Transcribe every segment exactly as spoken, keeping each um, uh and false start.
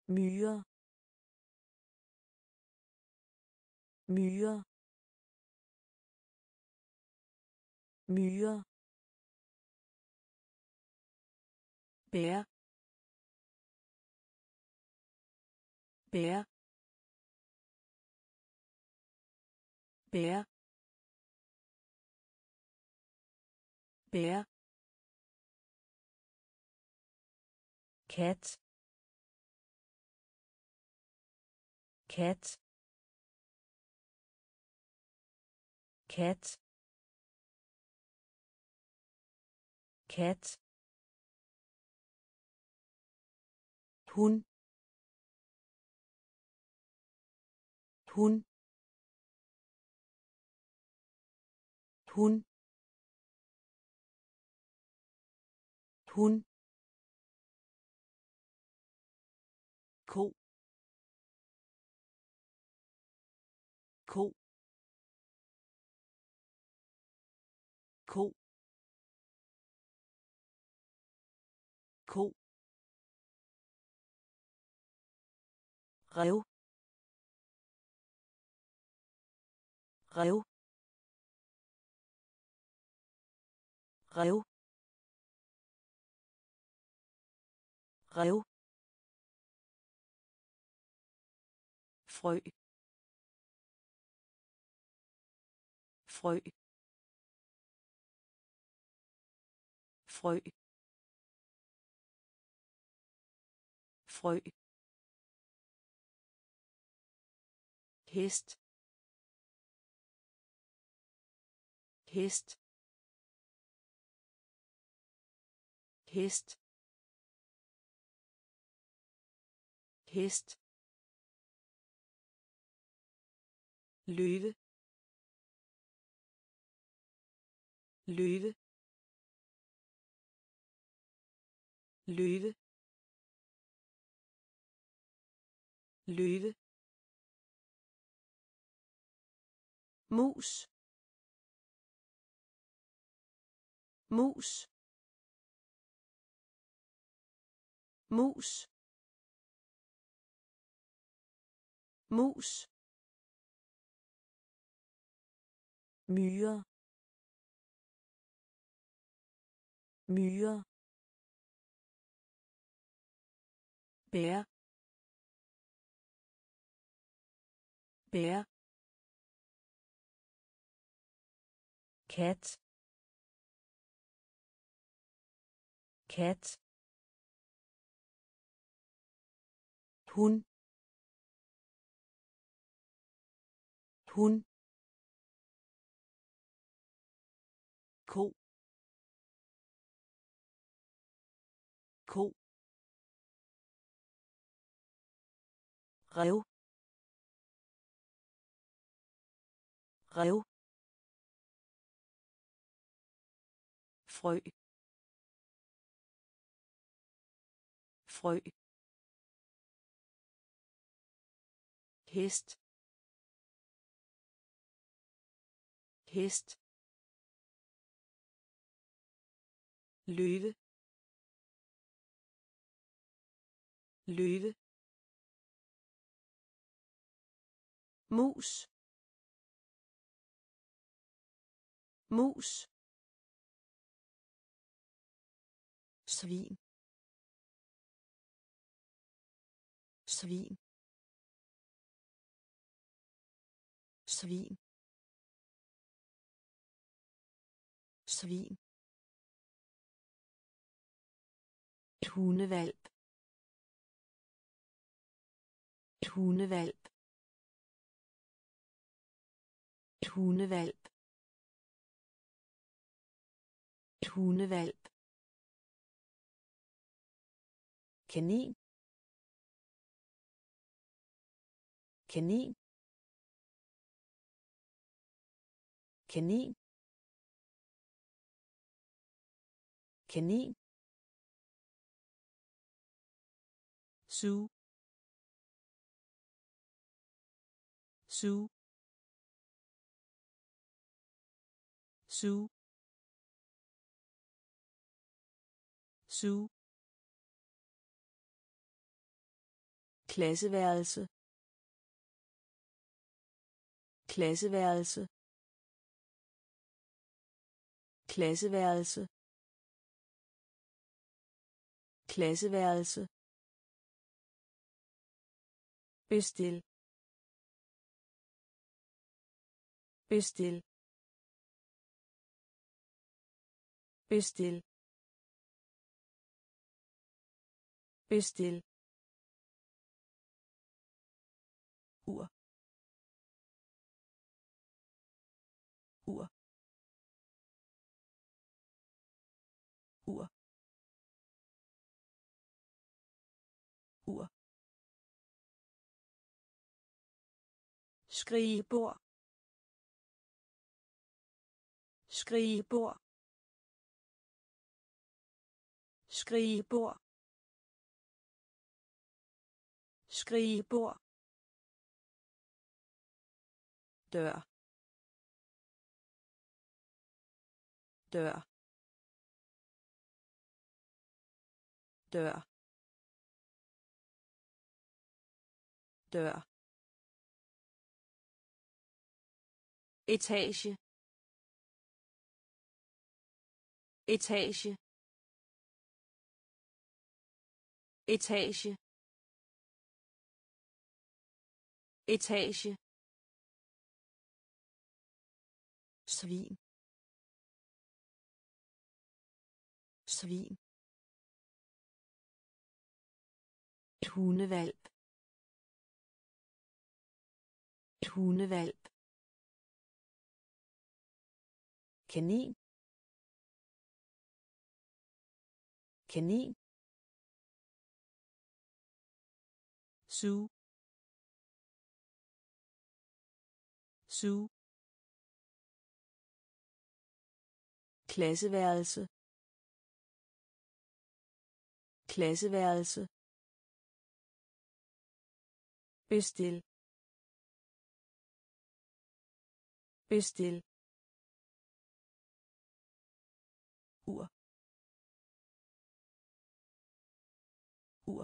myre, myre, myre, bær, bær, bær, bær, kat, kat, kat, kat, hun, hun, hun, hun, ko, ko, ko, ko, rev, rev, rev, rev, frø, frø, frø, frø, hest, hest, hest, hest, løve, løve, løve, løve, mus, mus, mus, mus, myre, myre, bær, bær, kat, kat, hun, hun, ko, ko, rev, rev, frø, frø, hest, hest, løve, løve, mus, mus, svin, svin, svin, svin, hundevalp, hundevalp, hundevalp, hundevalp, kanin, kanin, kanin, kanin, su, su, su, su, klasseværelse klasseværelse klasseværelse klasseværelse bestil bestil bestil bestil ur ur ur ur skrigebord skrigebord skrigebord skrigebord dør dør dør dør etage etage etage etage svin svin et hundevalp et hundevalp kanin kanin suge suge klasseværelse klasseværelse bestil bestil ur ur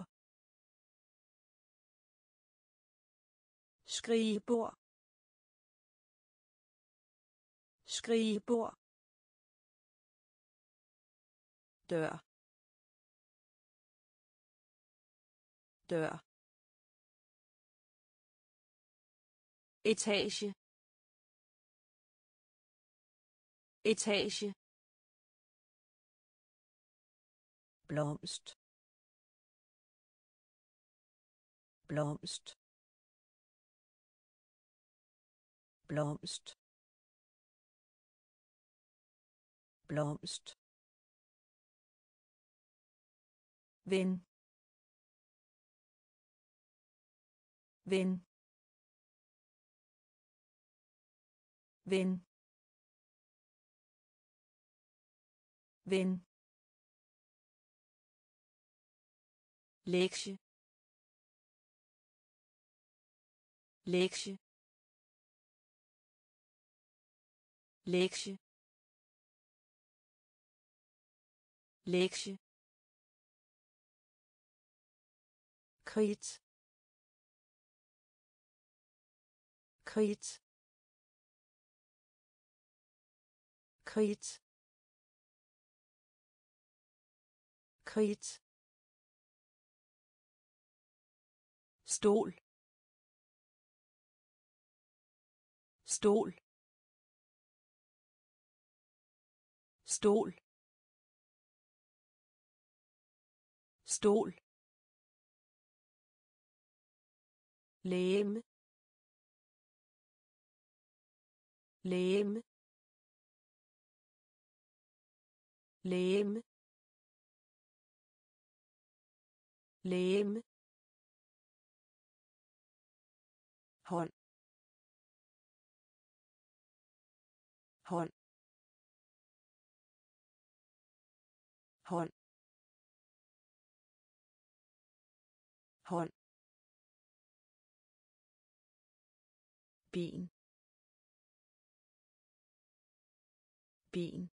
skrigebord skrigebord dør dør etage etage blomst blomst blomst blomst ven ven ven ven lektie lektie lektie lektie kridt kridt kridt kridt stol stol stol stol legeme legeme legeme legeme hånd hånd hånd hånd bin bin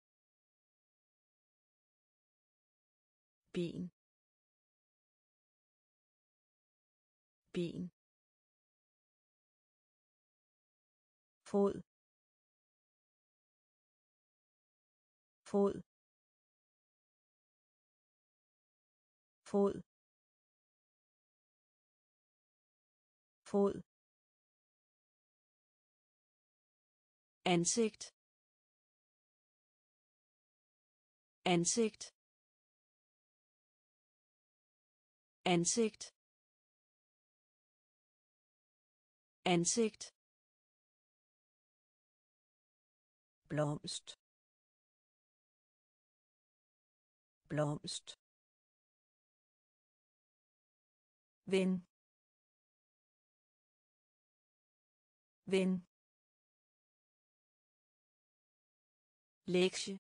bin ben, fod, fod, fod, fod, ansigt, ansigt, ansigt, ansigt, blomst, blomst, ven, ven, lektie,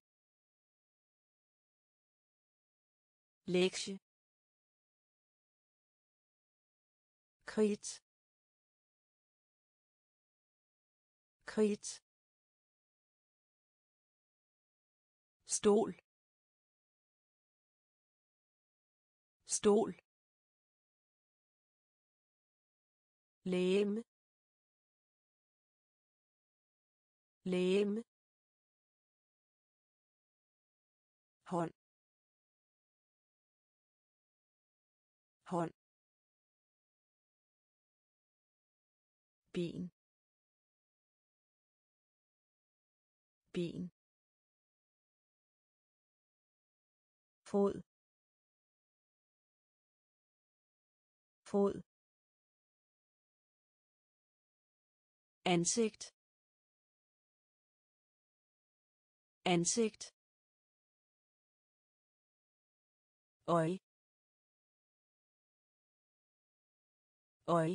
lektie, kridt, kridt, stol, stol, lægeme, lægeme, hånd, hånd, ben, ben, fod, fod, ansigt, ansigt, øje, øje,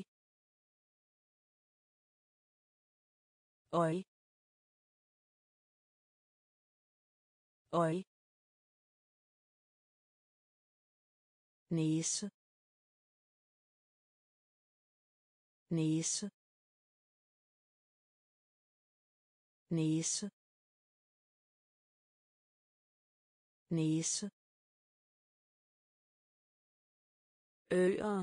øje, øje, næse, næse, næse, næse, øer,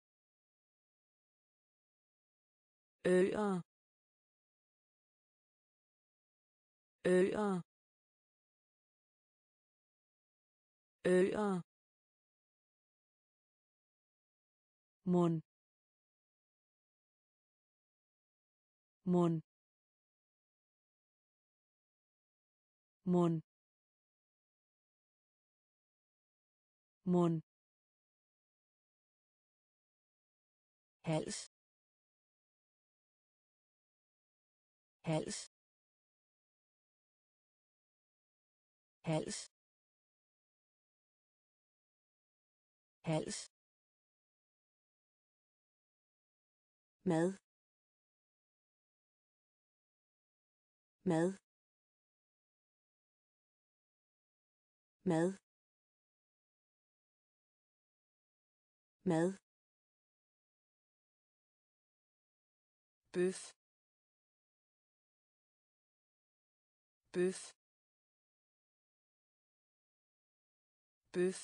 øer, øer, øer, mund, mund, mund, mund, hals, hals, hals, hals, mad, mad, mad, mad, bøf, bøf, bøf,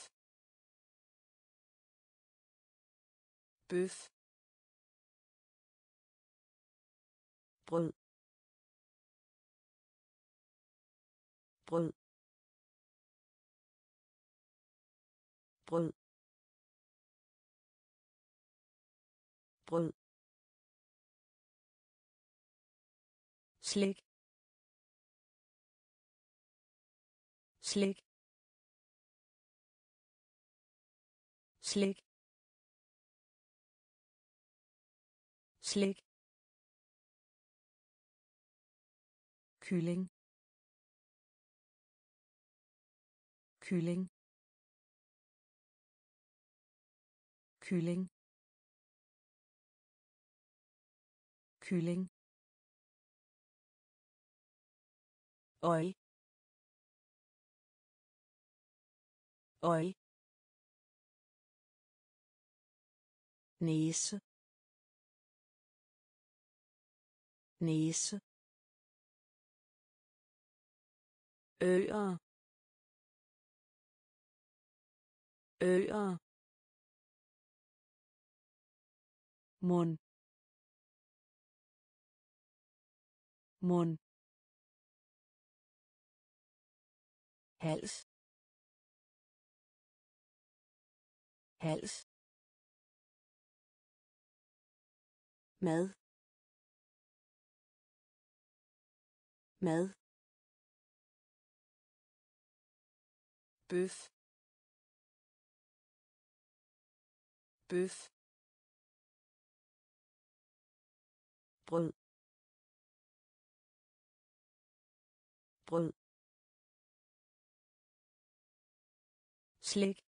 bøf, brød, brød, brød, brød, slik, slik, slik, slik, kylling, kylling, kylling, kylling, øje, øje, næse, næse, øer, øer, mund mund hals hals mad mad bøf bøf brød brød slik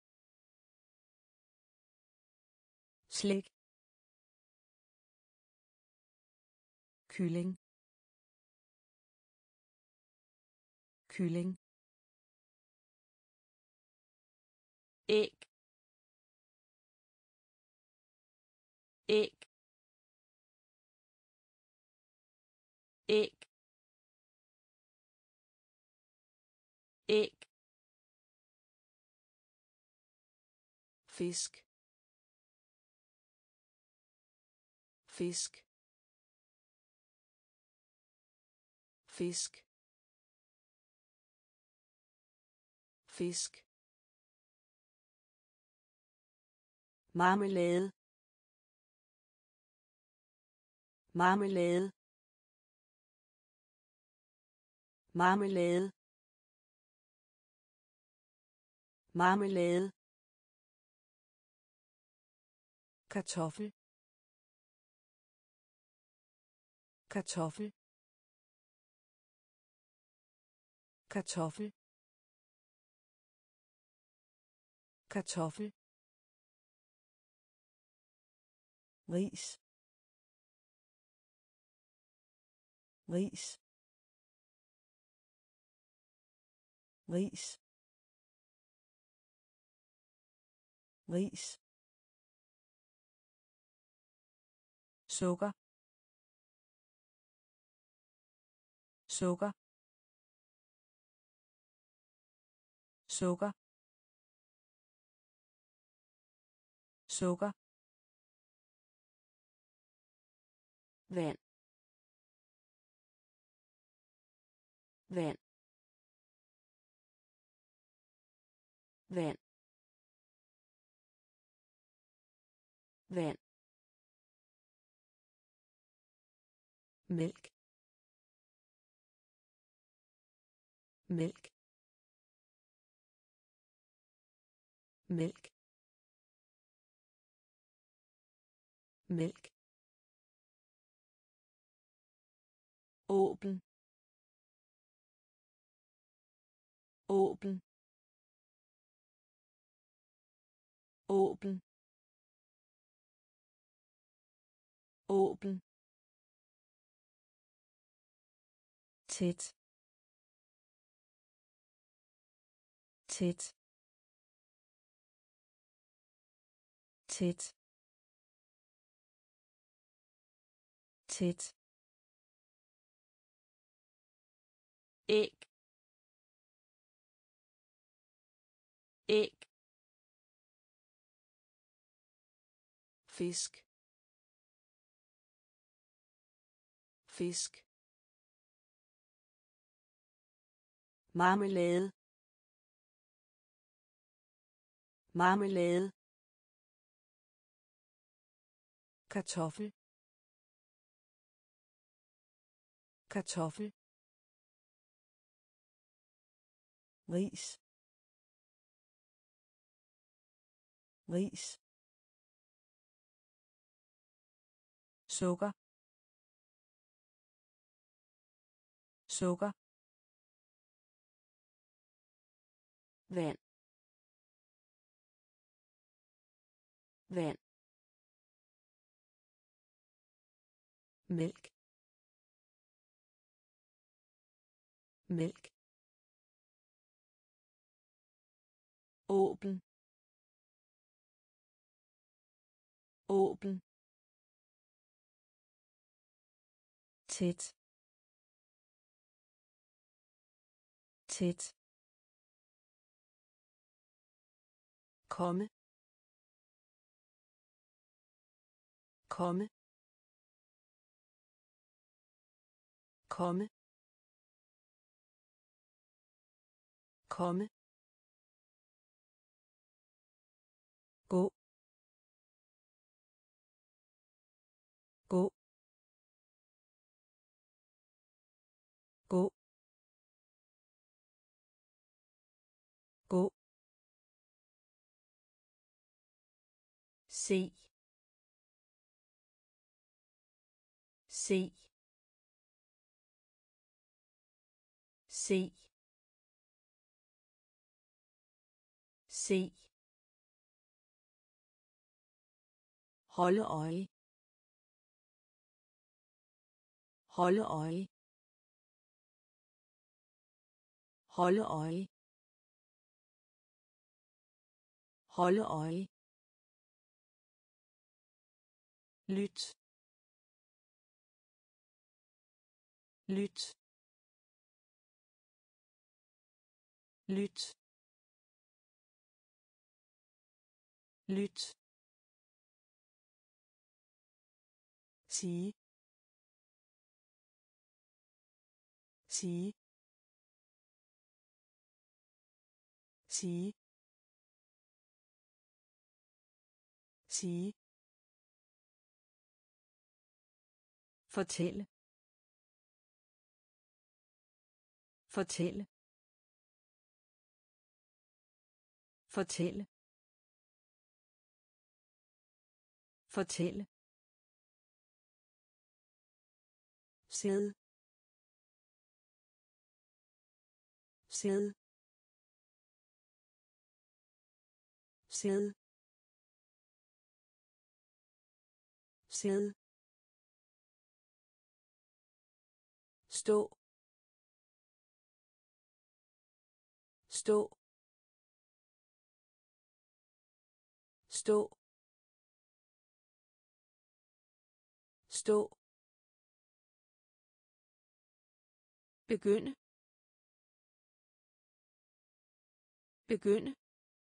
slik kylling kylling æg æg æg æg fisk fisk fisk fisk marmelade marmelade marmelade marmelade kartoffel kartoffel kartoffel kartoffel ris ris ris ris sukker sukker sukker sukker vand vand vand vand mælk mælk mælk mælk åben åben åben åben tæt tæt tæt tæt æg æg fisk fisk marmelade marmelade kartoffel kartoffel ris ris sukker sukker vand vand mælk mælk åben åben tæt tæt komme komme komme komme gå gå gå gå se se se se holde øje holde øje holde øje holde øje lyt lyt lyt lyt sige sige sige sige fortælle fortælle fortælle fortælle sæd sæd sæd sæd stå stå stå stå begynde begynde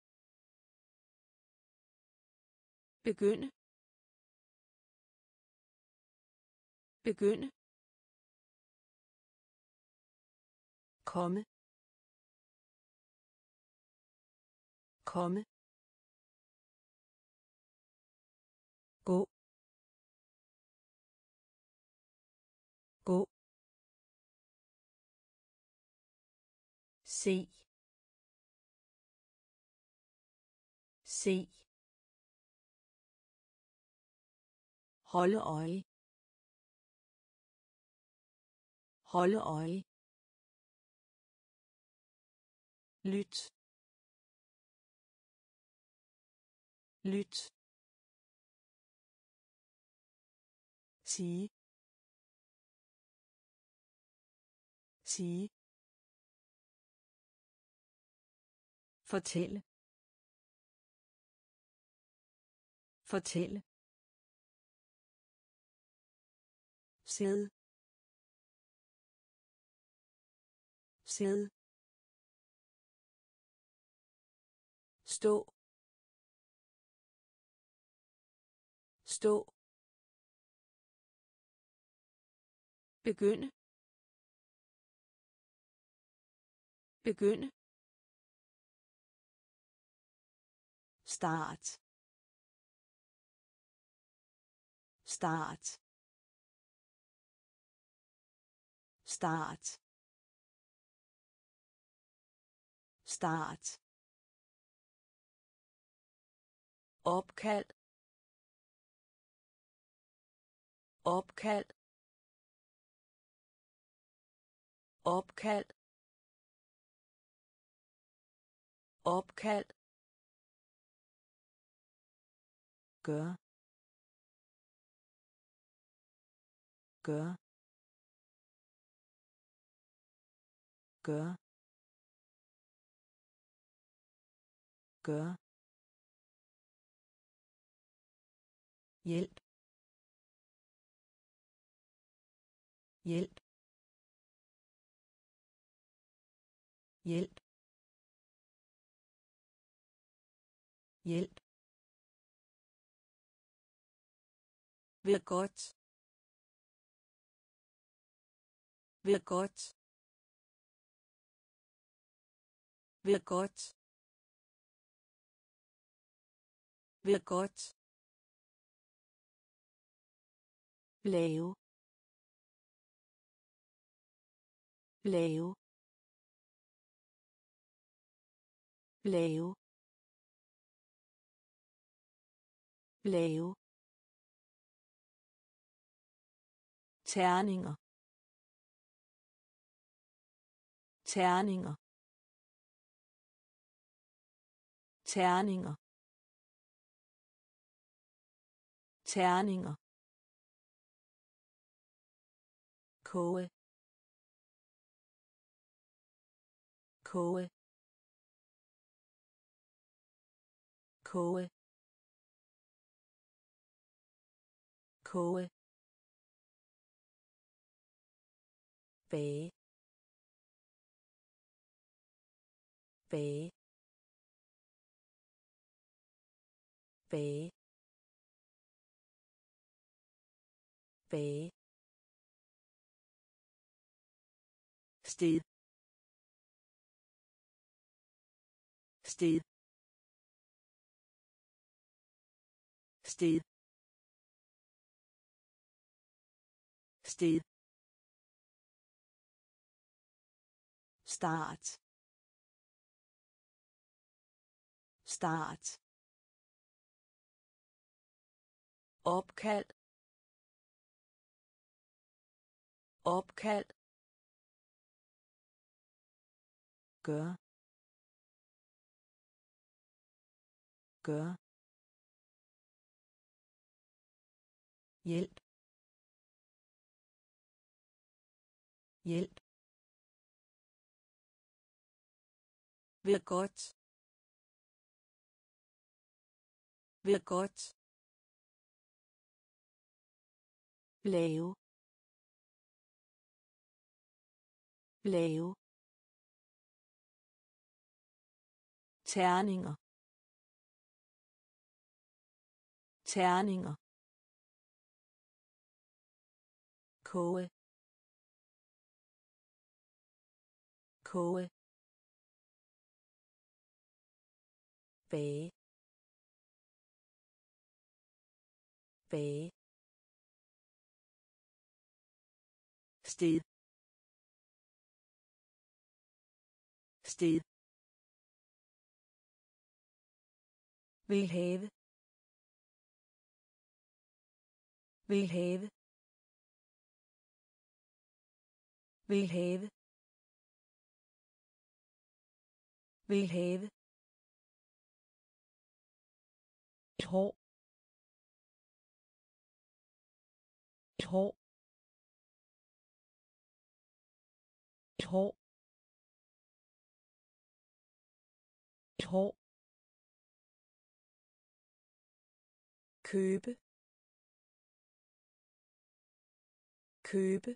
begynde begynde komme komme gå gå se se holde øje holde øje lyt lyt sige sige fortælle fortælle sæd sæd stå stå begynde begynde start start start start opkald opkald opkald opkald gør gør gør gør hjælp hjælp hjælp hjælp Ved godt. Ved godt. Ved godt. Ved godt. Lave. Lave. Lave. Lave. Terninger. Terninger. Terninger. Terninger. koge. koge. koge. koge. bage. bage. bage. bage. sted. sted. sted. sted. Start. Start. Opkald. Opkald. Gør. Gør. Hjælp. Hjælp. Ved godt. Ved godt. Lave. Lave. Terninger. Terninger. koge. koge. bage. bage. sted. sted. Vil have. Vil have. Vil have. Vil have. Et hår. Et hår. Et hår. Et hår. købe. købe.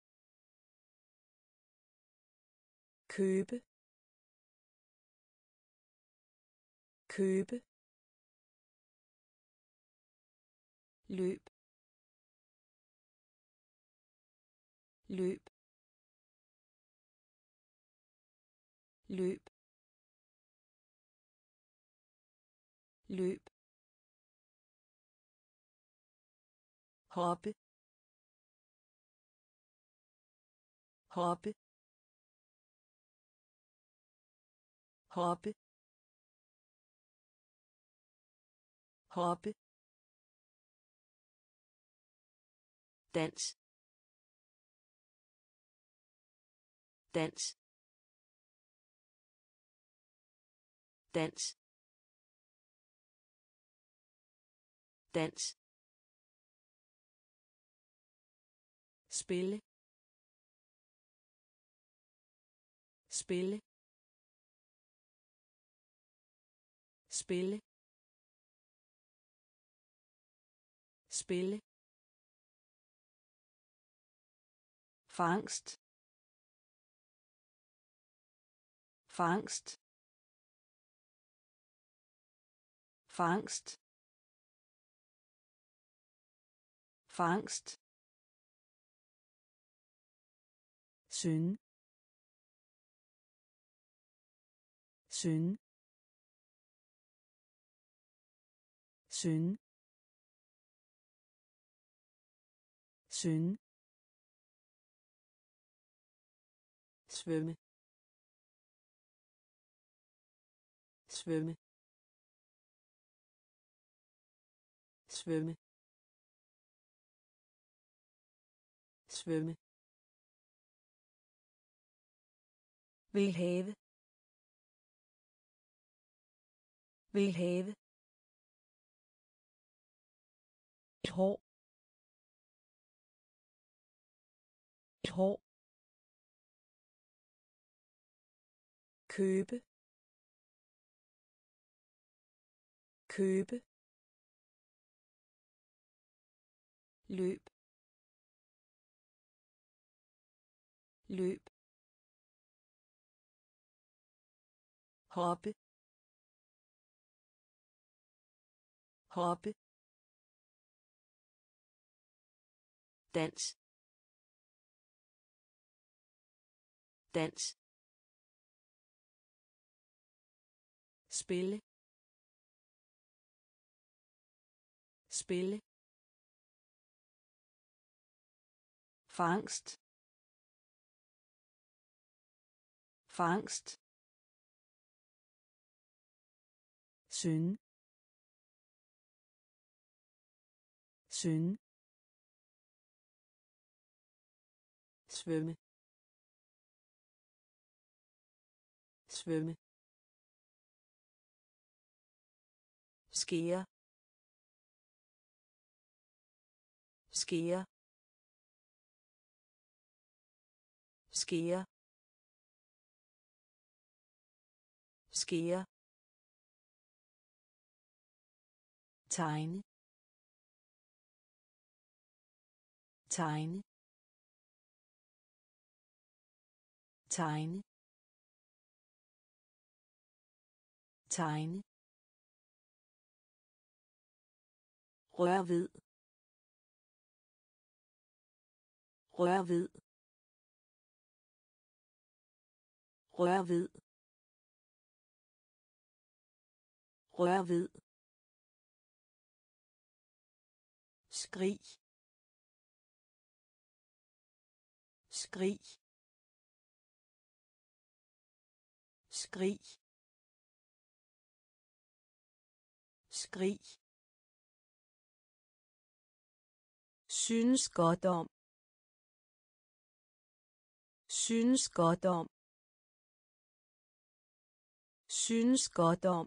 købe. købe. løb. løb. løb. løb. hoppe. hoppe. hoppe. hoppe. dans. dans. dans. dans. spille. spille. spille. spille. fangst. fangst. fangst. fangst, synge, synge, synge, synge, svømme, svømme, svømme, svømme, vil have, vil have, et hår, et hår, købe, købe, løb, løb, hoppe, hoppe, dans, dans, spille, spille, fangst, fangst, synge, synge, svømme, svømme, skære, skære, skære, skære, tegne, tegne, tegne, tegne, rør ved, rør ved, rør ved, rør ved, skrig, skrig, skrig, skrig, synes godt om, synes godt om, synes godt om,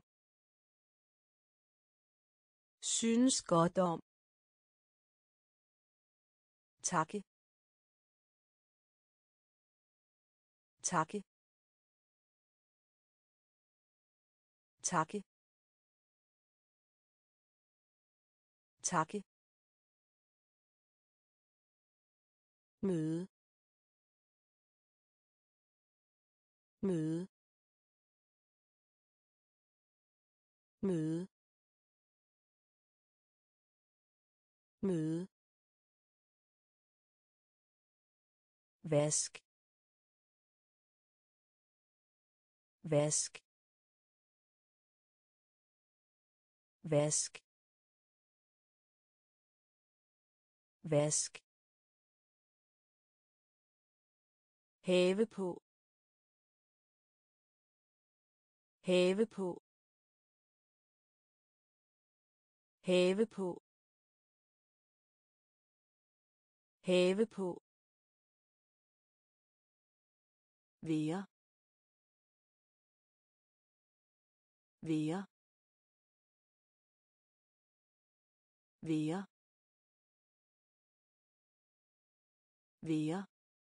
synes godt om, takke, takke, takke, takke, møde, møde, møde, møde, vask, vask, vask, vask, have på, have på, have på, have på, være, være, være, være,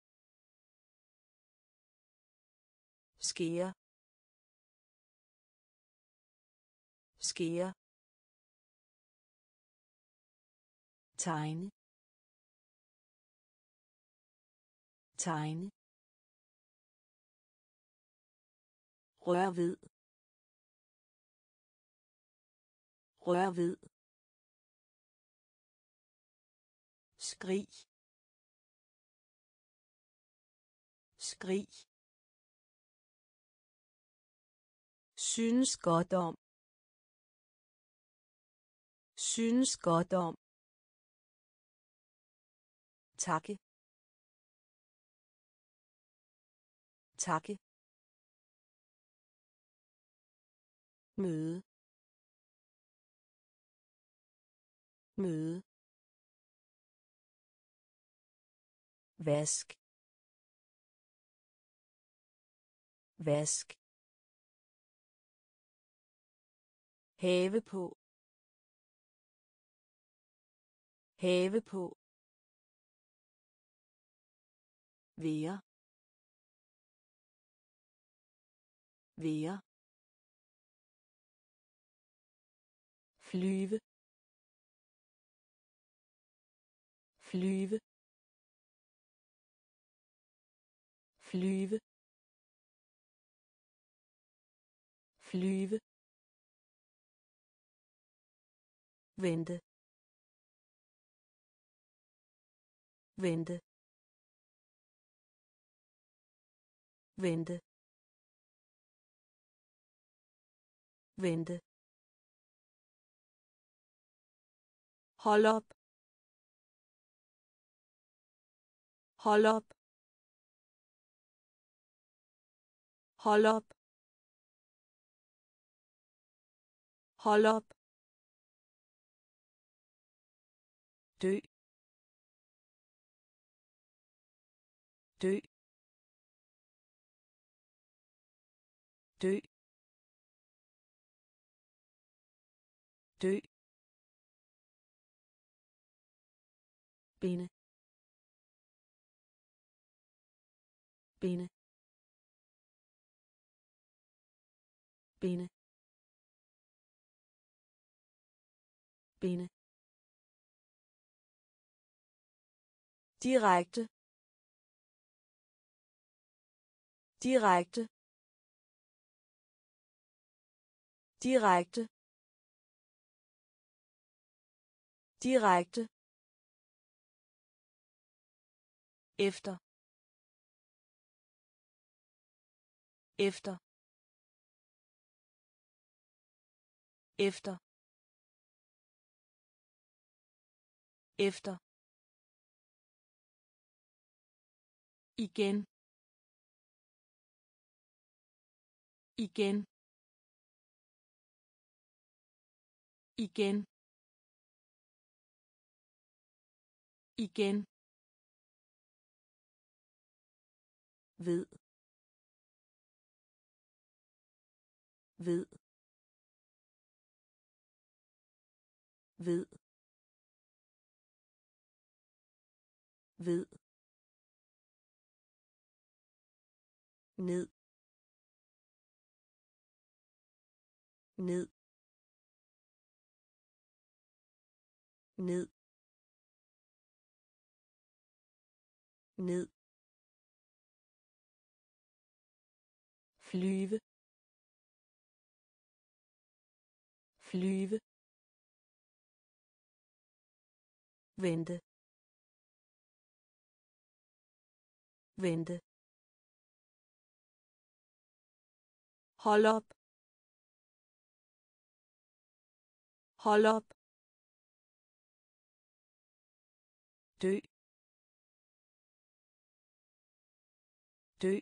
skære, skære, tegne, tegne, rør ved, rør ved, skrig, skrig, synes godt om, synes godt om, takke, takke, møde, møde, vask, vask, have på, have på, være, være, flyve, flyve, flyve, flyve, vente, vente, vente, vente, hold op, hold op, hold op, hold op, dø, dø, dø, dø, binde, binde, binde, binde, direkte, direkte, direkte, direkte, efter, efter, efter, efter, igen, igen, igen, igen, ved, ved, ved, ved, ned, ned, ned, ned, flyve, flyve, vente, vente, hold op, hold op, dø, dø,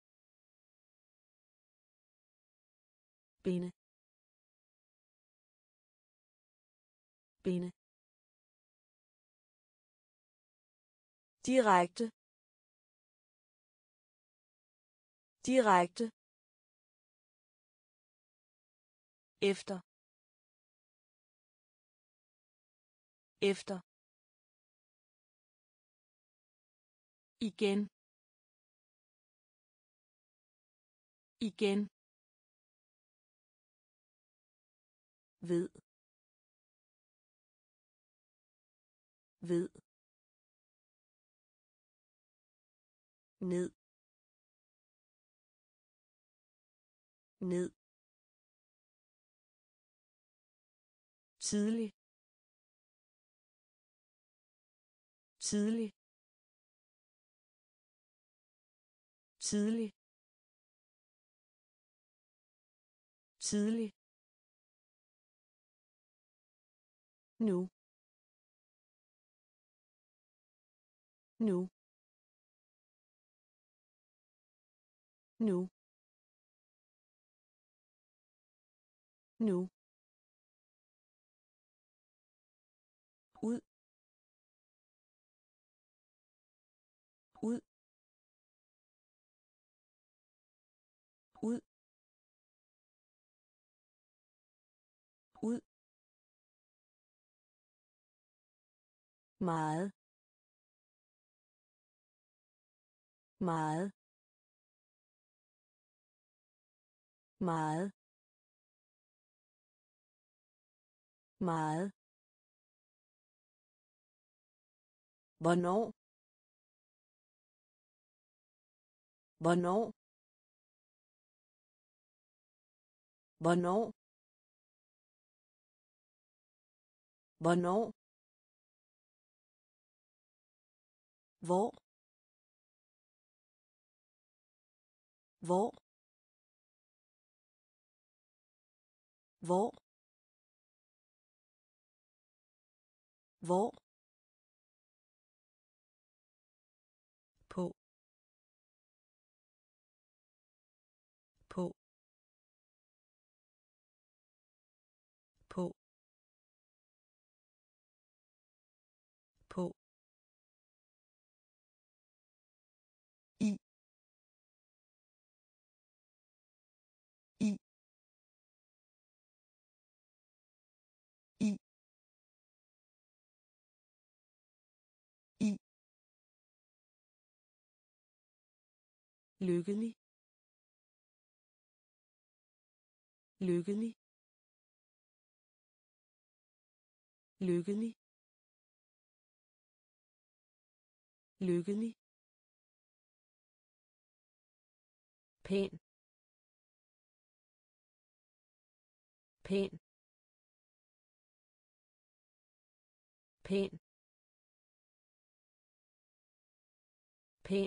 binde, binde, direkte, direkte, efter, efter, igen, igen, ved, ved, ned, ned, tidlig, tidlig tidlig tidlig nu nu nu nu ud ud ud ud meget meget meget meget hvornår hvornår hvornår hvornår hvor hvor hvor hvor på på på på i i i i lykkelig lykkelig lykkelig lykkelig pæn pæn pæn pæn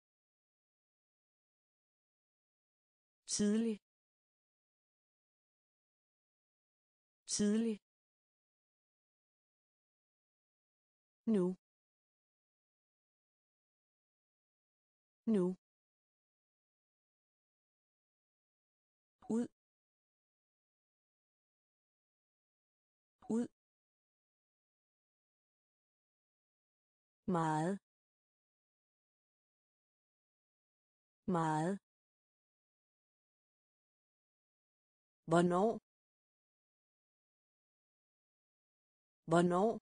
tidlig tidlig nu nu ud ud meget meget hvornår hvornår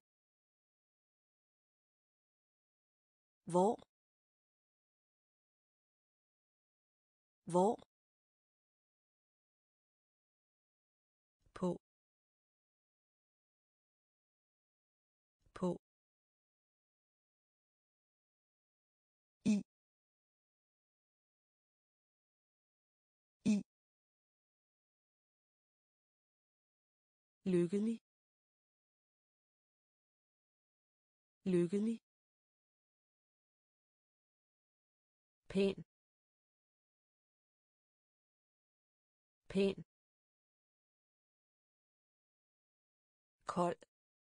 hvor hvor på på i i lykkelig lykkelig pæn pæn kold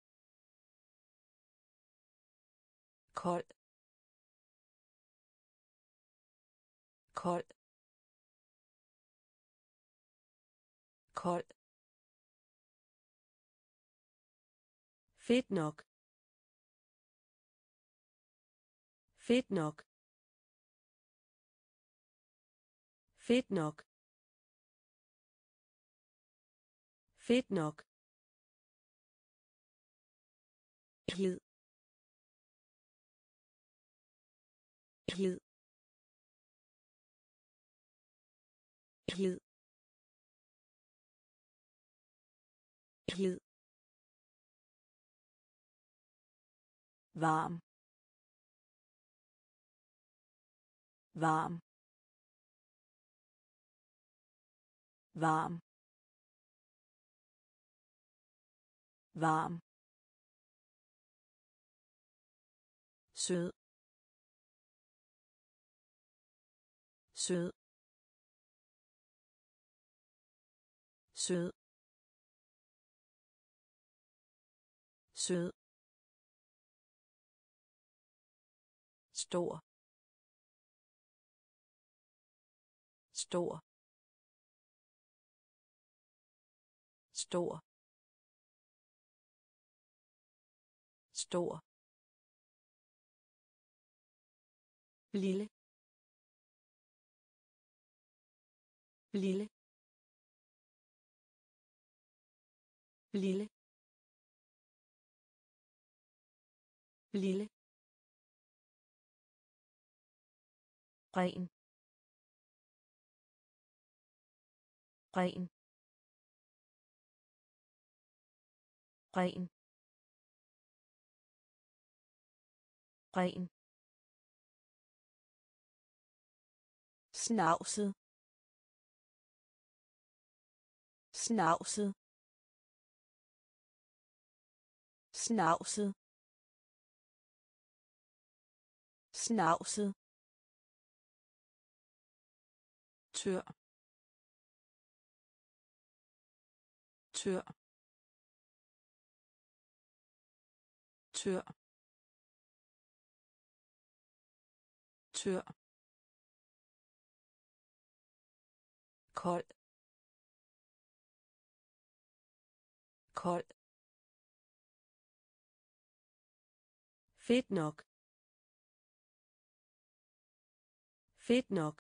kold kold kold fedt nok fedt nok fedt nok fedt nok glid glid glid glid varm varm varm varm sød sød sød sød stor stor stor stor lille lille lille lille ren ren ren ren snavset snavset snavset snavset tør tør tør tør kold kold fedt nok fedt nok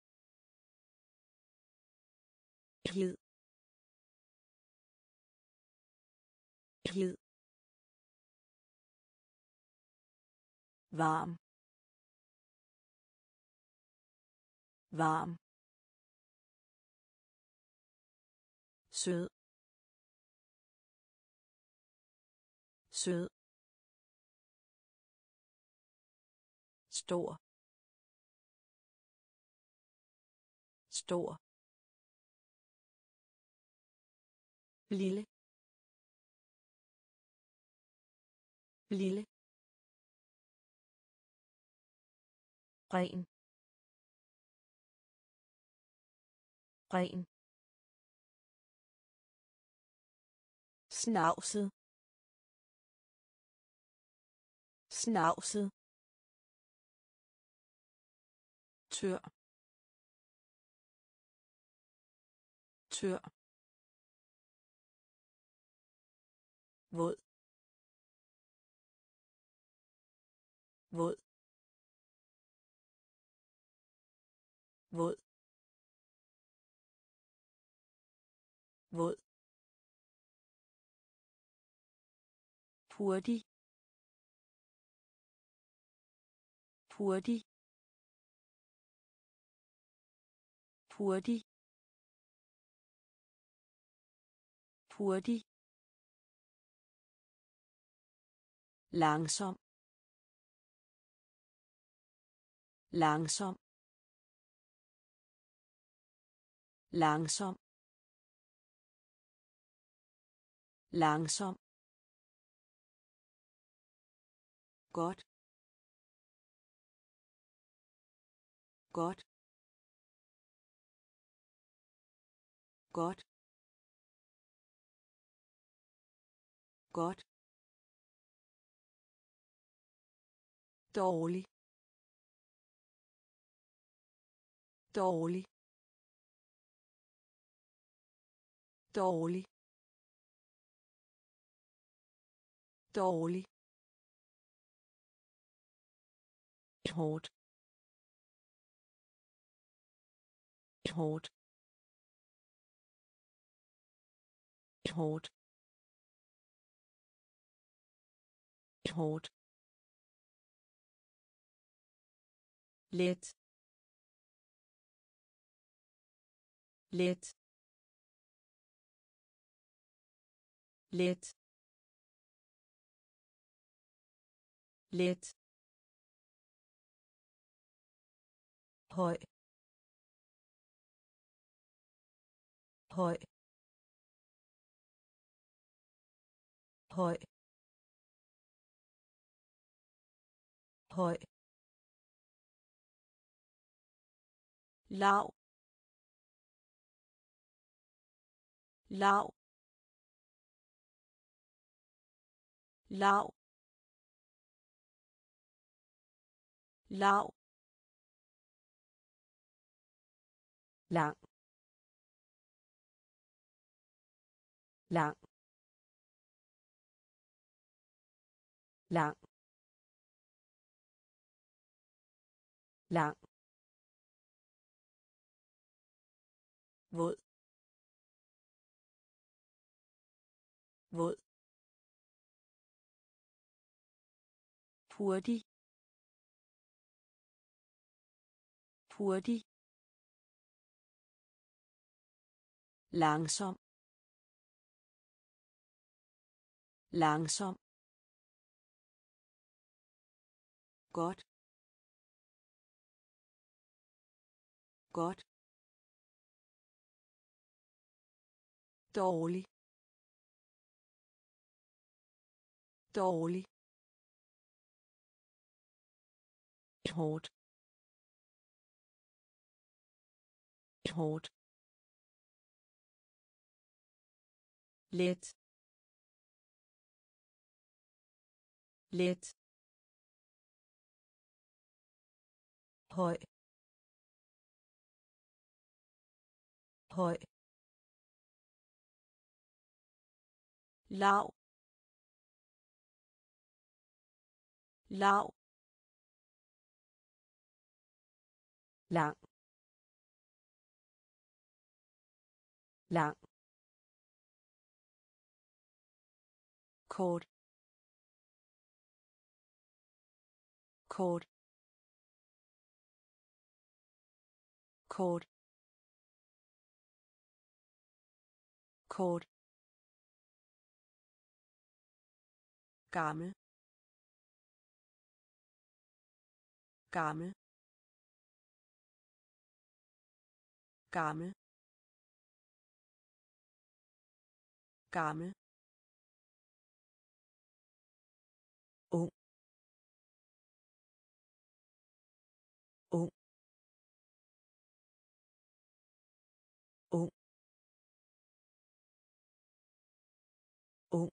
hed hed varm varm sød sød stor stor lille lille ren ren snavset snavset tør tør våd våd våd våd hurtig hurtig hurtig hurtig langsom langsom langsom langsom godt godt godt godt dårlig dårlig dårlig dårlig hårdt hårdt hårdt hårdt let let let let høj høj høj høj, lav, lav, lav, lav, lang, lang, lang, lang, våd, våd, hurtig, hurtig, langsom, langsom, godt, godt, dårlig, dårlig, hårdt, hårdt, let, let, høj, høj, lav, lav, lang, lang, kort, kort, kort, kort, gammel, gammel, gammel, gammel, ung, ung, ung, ung,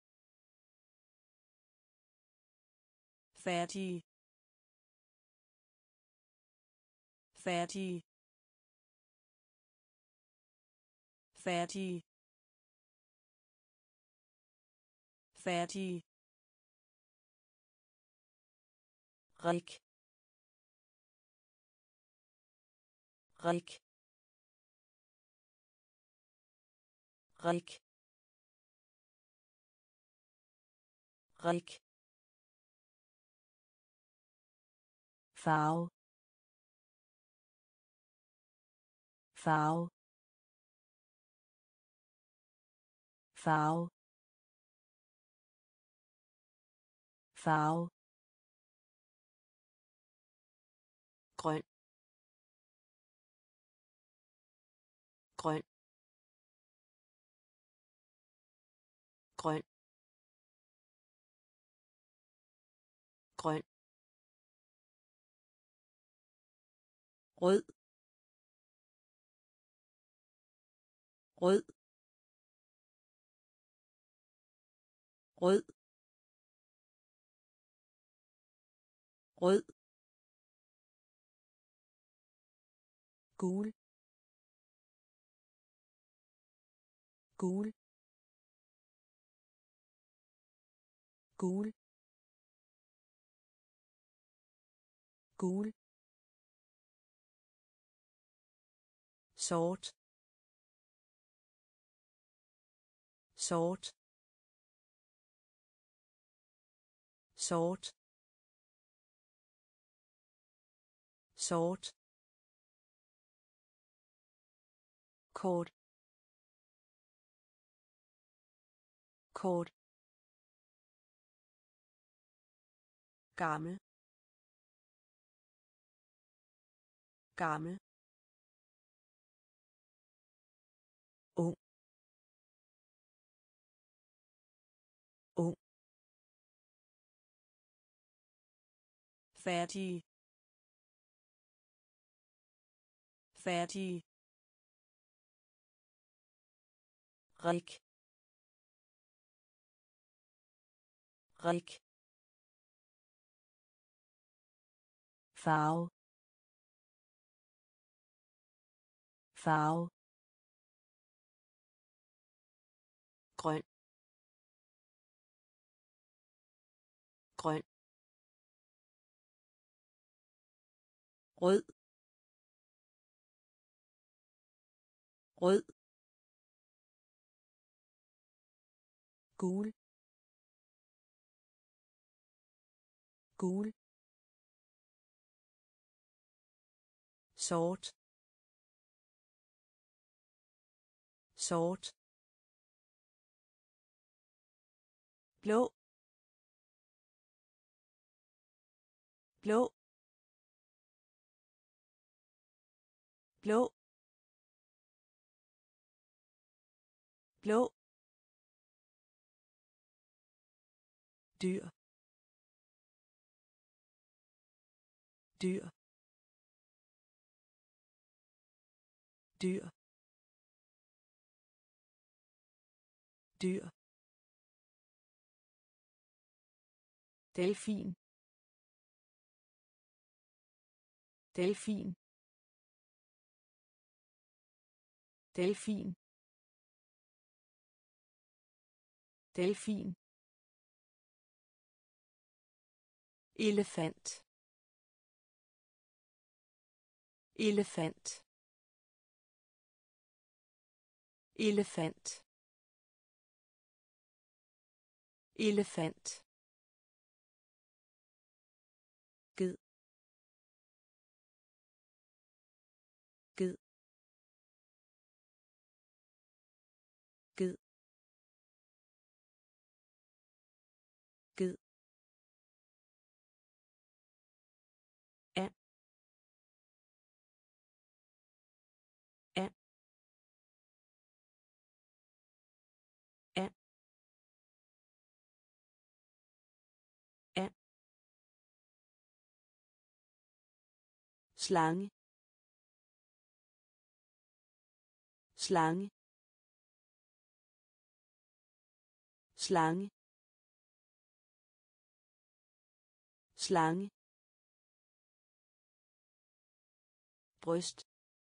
færdig, færdig, færdig, færdig, rik, rik, rik, rik, farve, farve, farve, farve, grøn, grøn, grøn, grøn, rød, rød, rød, rød, gul, gul, gul, gul, sort, sort, sort, sort, kort, kort, gammel, gammel, ung, ung, færdige færdige rik rik farve farve grøn grøn rød rød gul gul sort sort blå blå blå blå dyr dyr dyr dyr delfin delfin delfin delfin elefant elefant elefant elefant ged ged ged ged and and and and slange slange slange slange bryst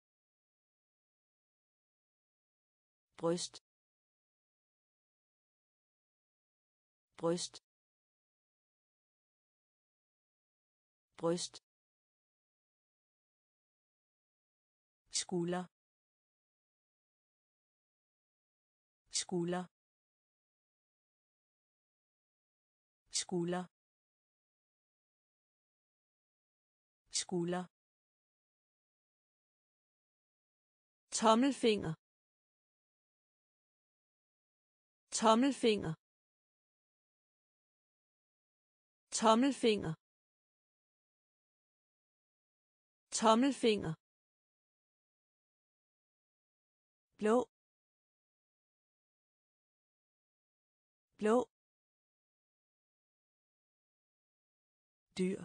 bryst bryst bryst skulder skulder skulder skulder tommelfinger tommelfinger tommelfinger tommelfinger blå blå dyr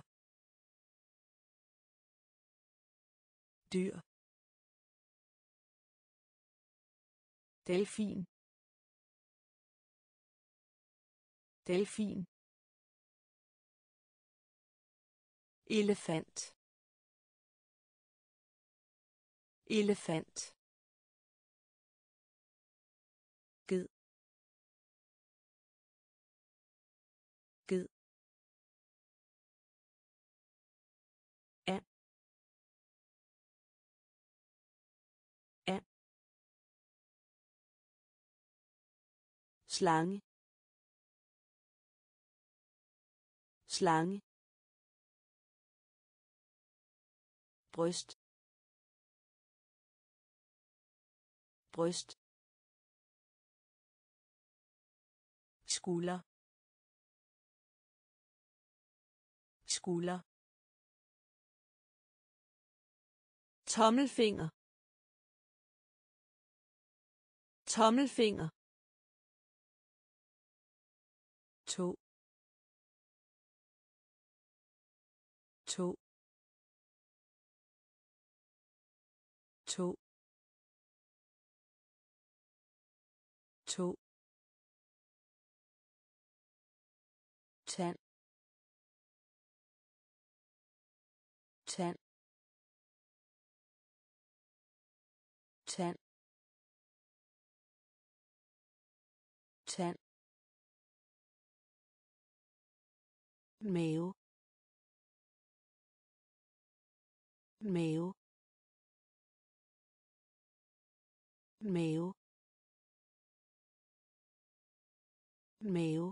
dyr delfin delfin elefant elefant ged ged and and slange slange bryst bryst skulder skulder tommelfinger tommelfinger to to to to tand tand tand tand mave mave mave mave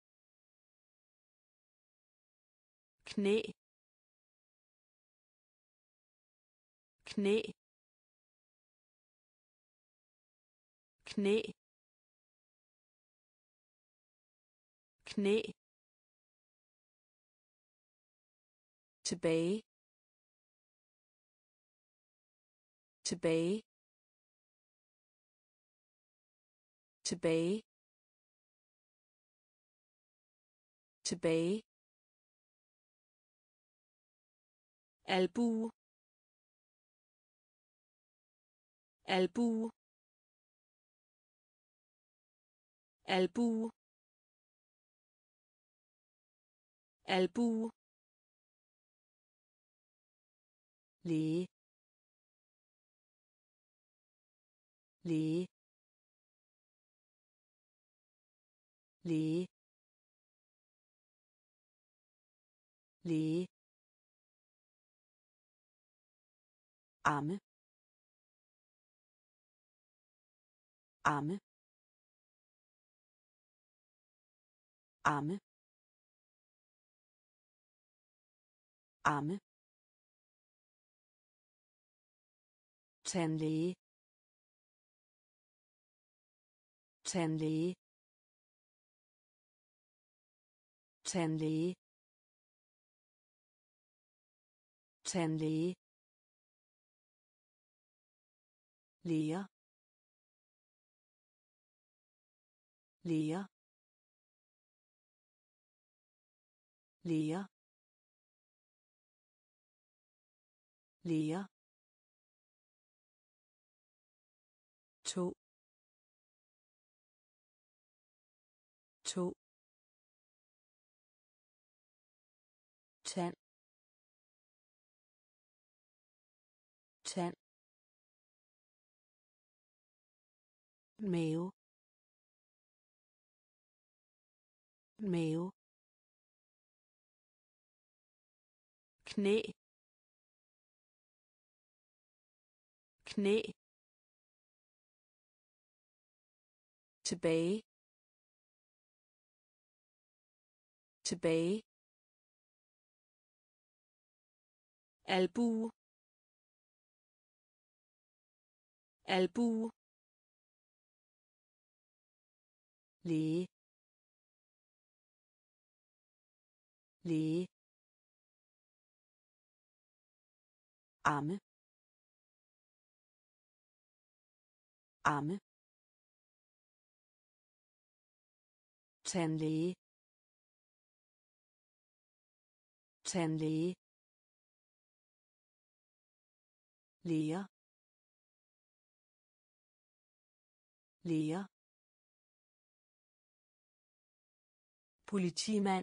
knæ knæ knæ knæ tilbage tilbage tilbage tilbage albue albue albue albue læge læge læge læge arme arme arme arme tandlæge tandlæge tandlæge tandlæge læger læger læger læger to to tand tand mave mave knæ knæ tilbage tilbage albue albue læge læge arme arme tandlæge tandlæge læger læger politimand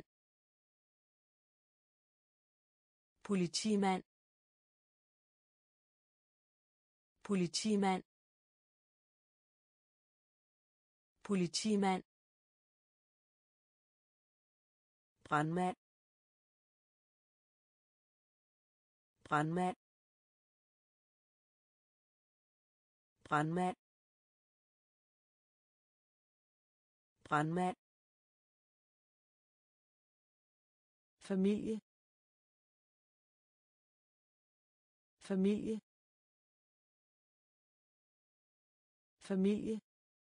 politimand politimand politimand brandmand brandmand brandmand brandmand familie familie familie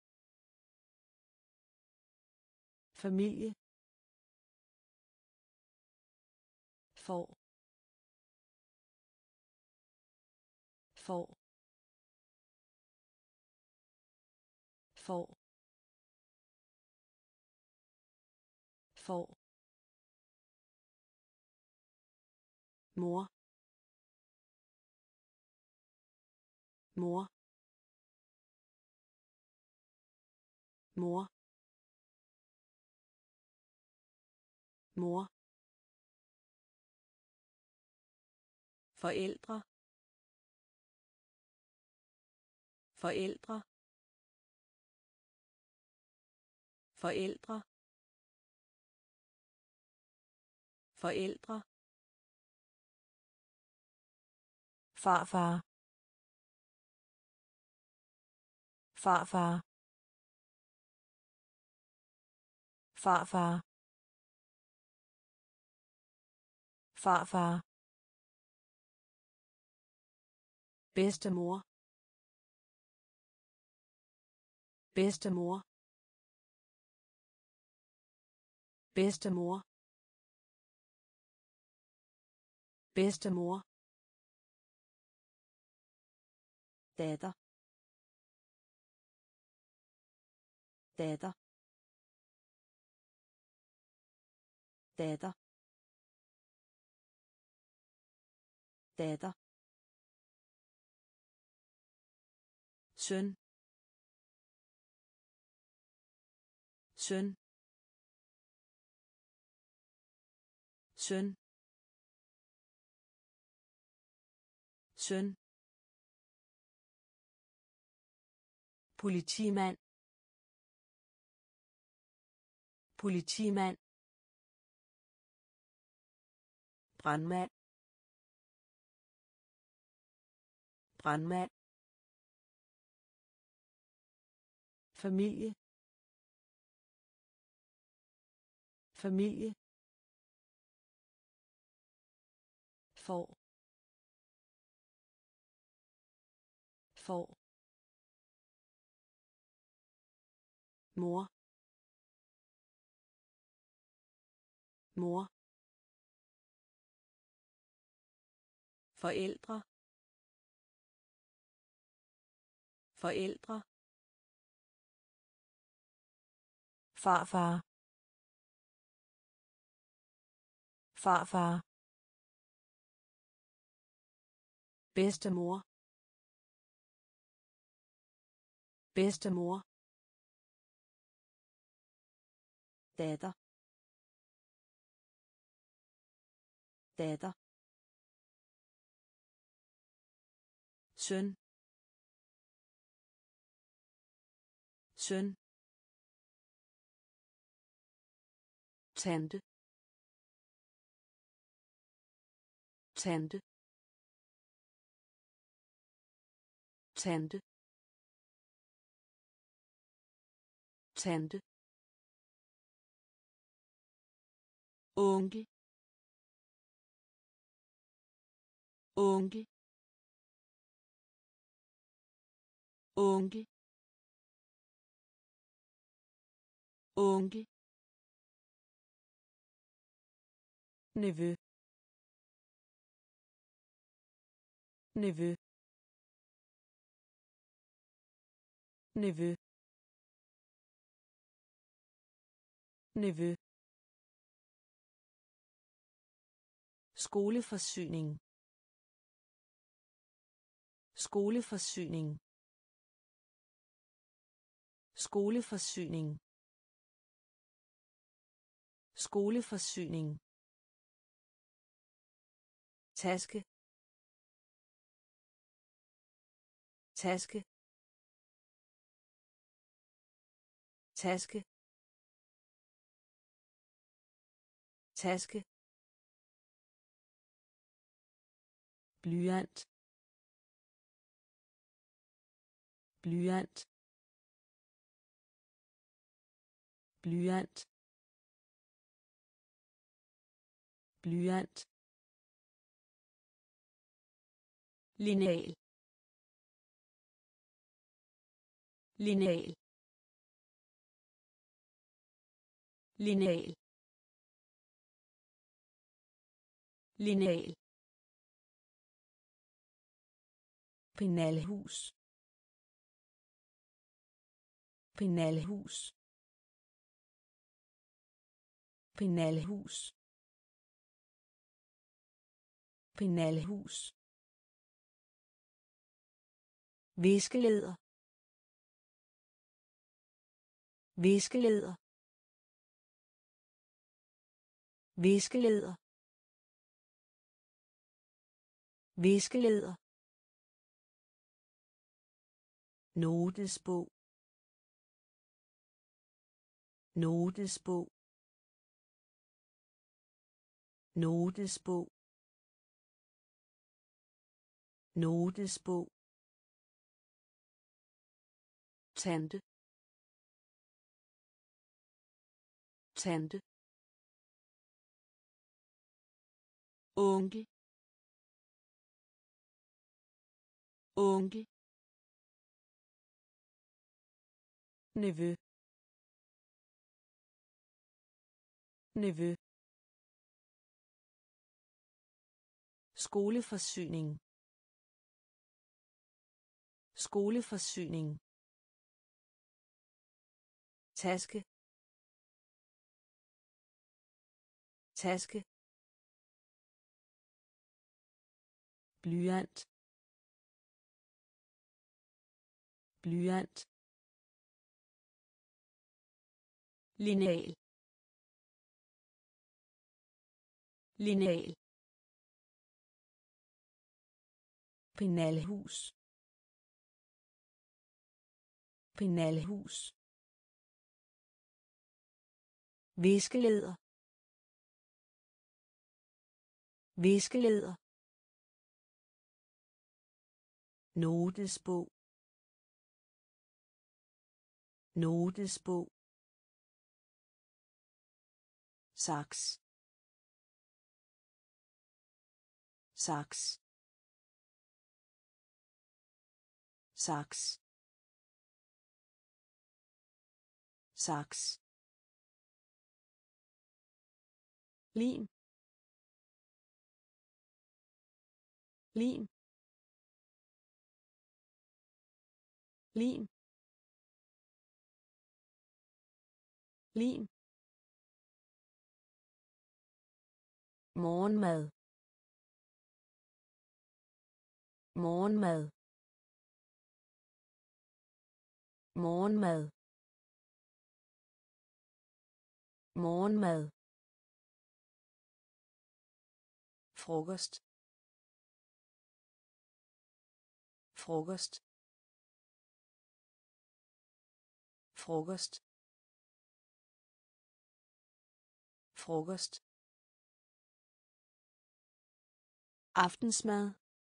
familie for for for for mor mor mor mor forældre forældre forældre forældre farfar farfar farfar farfar bedstemor bedstemor bedstemor bedstemor datter datter datter datter søn søn søn søn politimand politimand brandmand brandmand familie familie får får mor mor forældre forældre farfar farfar bedstemor bedstemor datter datter søn søn tante tante tante tante onkel onkel onkel onkel nevø nevø nevø nevø skoleforsyning skoleforsyning skoleforsyning skoleforsyning taske taske taske taske blyant blyant blyant blyant lineal lineal lineal lineal penalhus penalhus penalhus Penalhus. Viskeleder. Viskeleder. Viskeleder. Viskeleder. Notesbog. Notesbog. Notesbog. Notesbog. tante, tante, onkel, onkel, Nevø. Nevø. Skoleforsyning. Skoleforsyning. Taske. Taske. Blyant. Blyant. Lineal. Lineal. Penalhus. Penalhus. Viskeleder. Viskeleder. Notesbog. Notesbog. Saks. Saks. Saks. Saks. Lim. Lim. Lim. Lim. Morgenmad. Morgenmad. Morgenmad. Morgenmad. Frokost. Frokost. Frokost. Frokost. Aftensmad.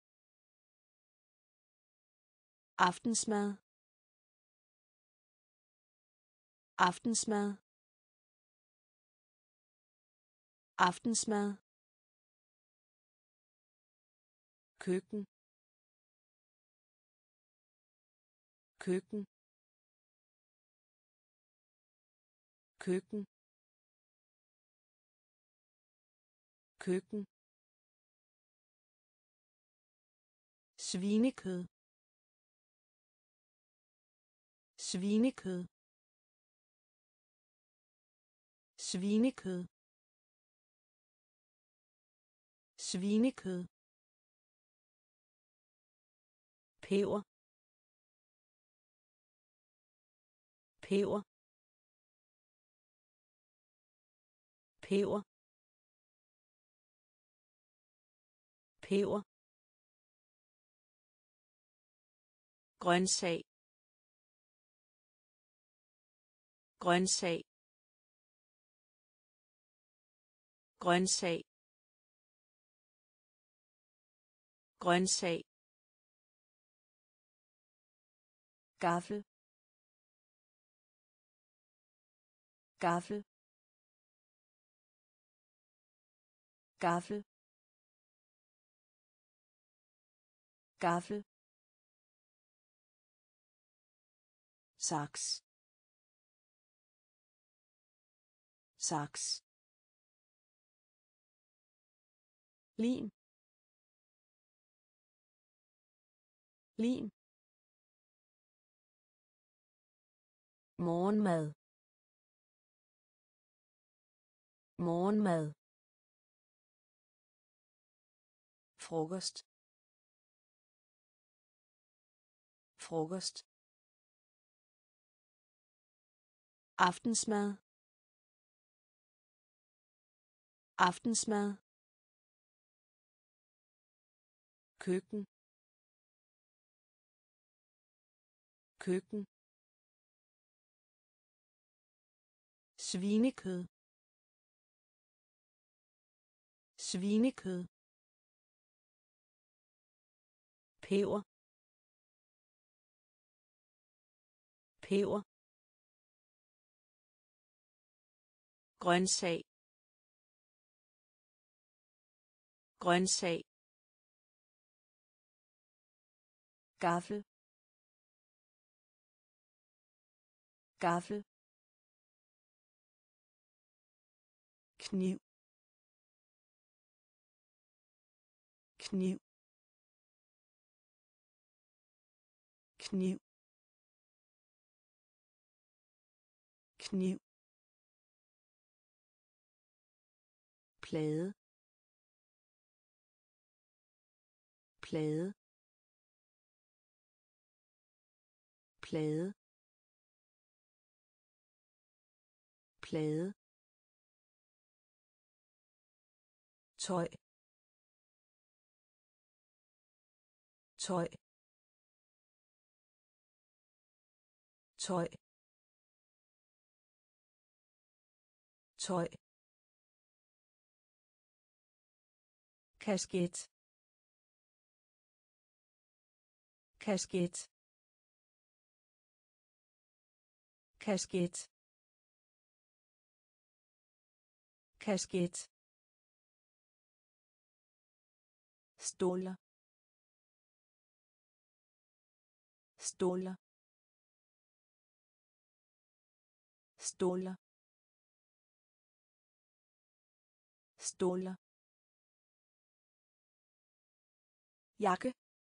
Aftensmad. Aftensmad. Aftensmad. Køkken. Køkken. Køkken. Køkken. Svinekød. Svinekød. Svinekød. Svinekød. Peber. Peber. Peber. Peber. Grøntsag. Grøntsag. Grøntsag. Grøntsag. Gaffel. Gaffel. Gaffel. Gaffel. Saks. Saks. Lim. Lim. Morgenmad. Morgenmad. frokost frokost aftensmad aftensmad køkken køkken svinekød svinekød peber peber grøntsag grøntsag gaffel gaffel kniv kniv kniv kniv plade plade plade plade tøj tøj tøj tøj kasket kasket kasket kasket stoler stoler stoler stoler jakke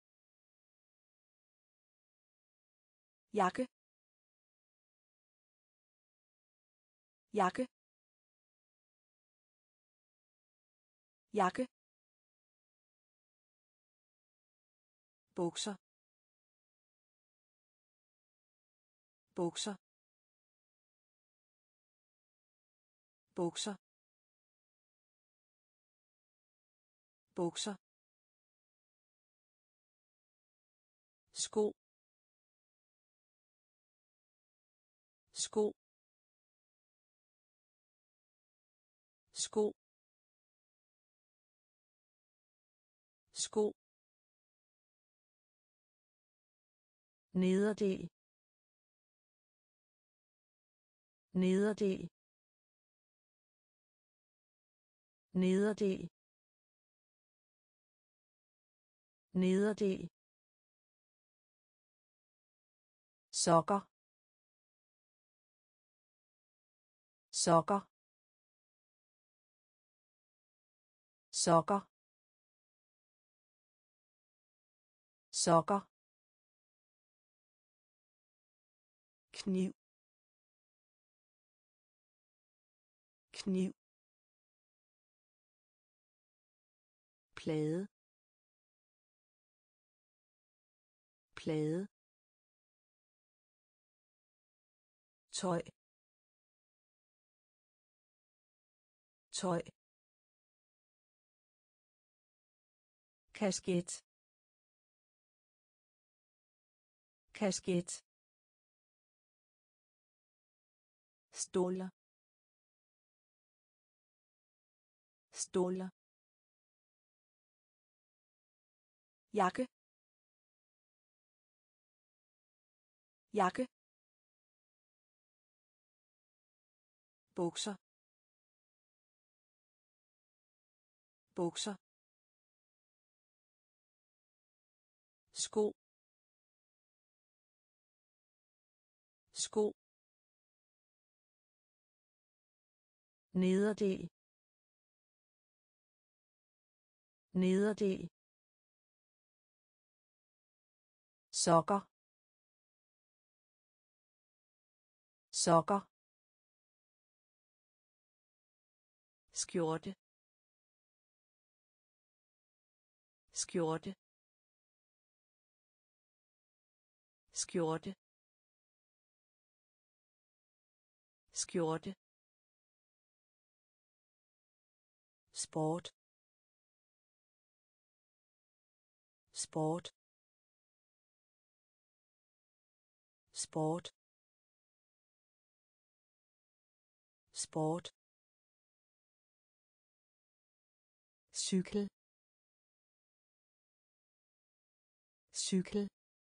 jakke jakke jakke bukser bukser bukser bukser sko sko sko sko nederdel nederdel nederdel nederdel sokker sokker sokker sokker kniv kniv plade plade tøj tøj kasket kasket stoler stoler jakke jakke bukser bukser sko sko nederdel nederdel sokker sokker skjorte skjorte skjorte skjorte sport sport sport sport cykel cykel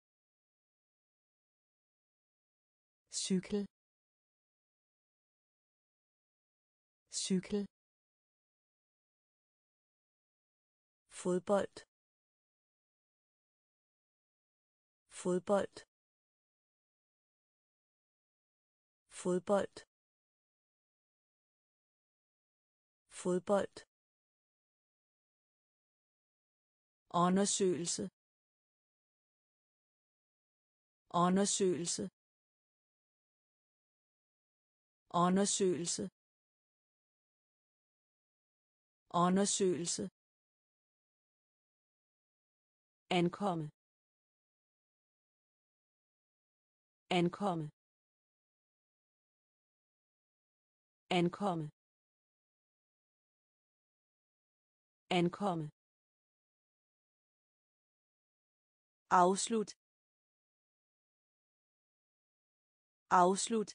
cykel cykel fodbold fodbold fodbold fodbold undersøgelse undersøgelse undersøgelse undersøgelse ankomme ankomme ankomme ankomme afslut afslut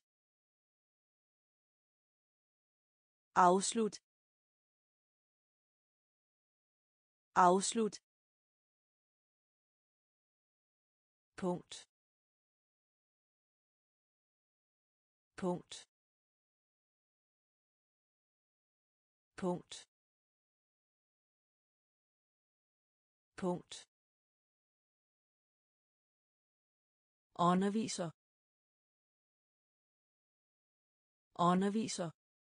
afslut afslut punkt punkt punkt punkt underviser underviser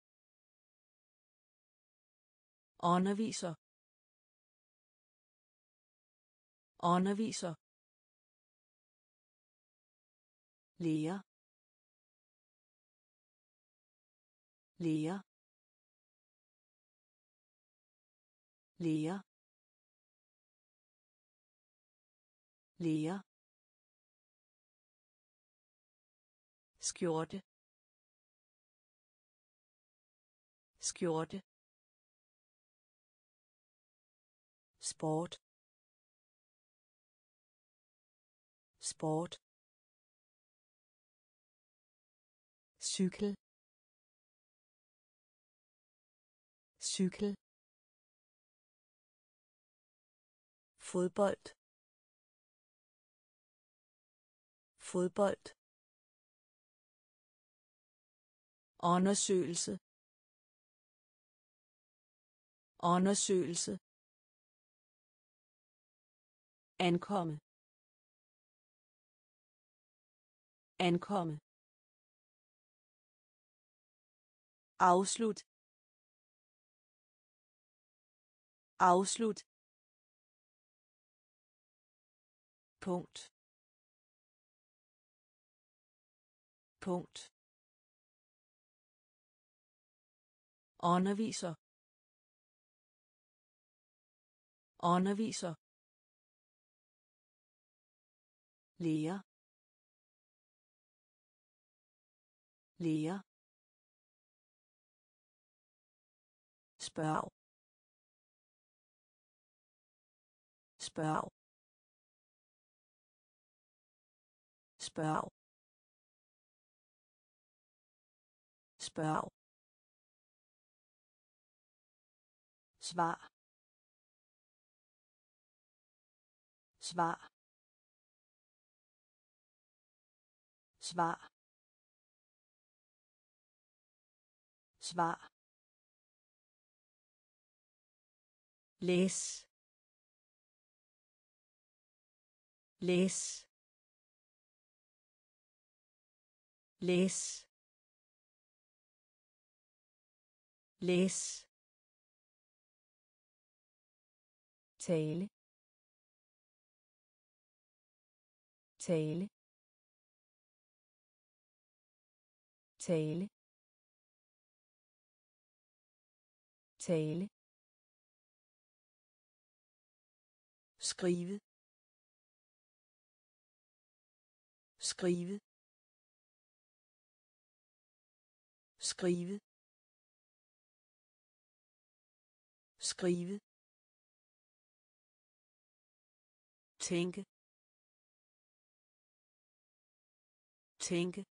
underviser underviser lærer lærer lærer lærer skjorte skjorte sport sport cykel cykel fodbold fodbold undersøgelse undersøgelse ankomme ankomme afslut afslut punkt punkt underviser underviser lærer lærer spørg spørg spørg spørg svar svar svar svar læs læs læs læs tale tale tale tale skrive skrive skrive skrive tænke tænke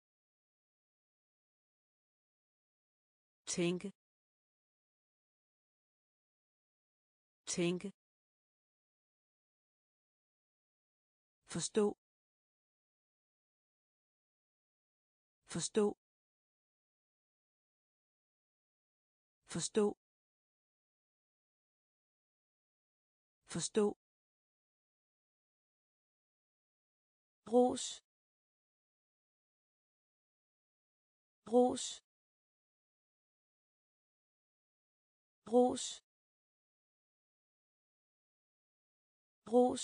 tænke tænke forstå forstå forstå forstå ros ros ros ros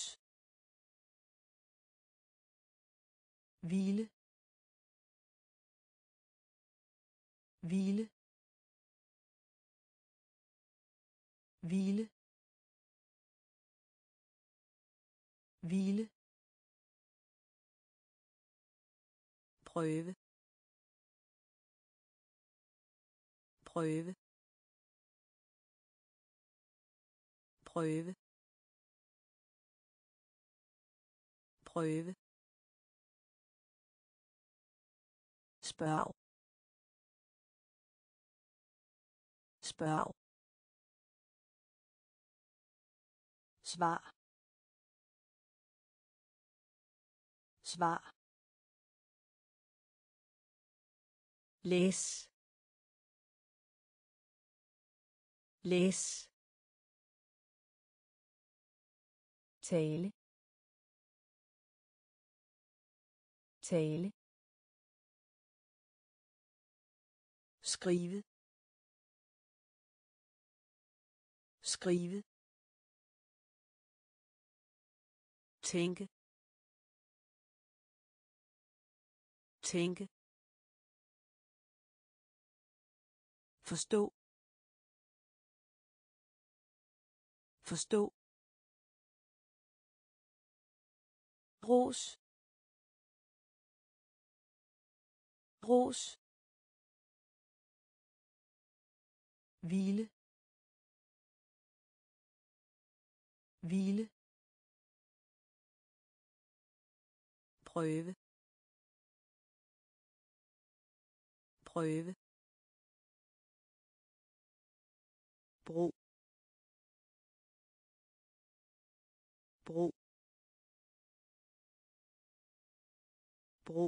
hvile hvile hvile hvile prøve prøve prøve prøve spørg spørg svar svar læs læs tale tale skrive skrive tænke tænke forstå forstå ros ros hvile hvile prøve prøve bro bro bro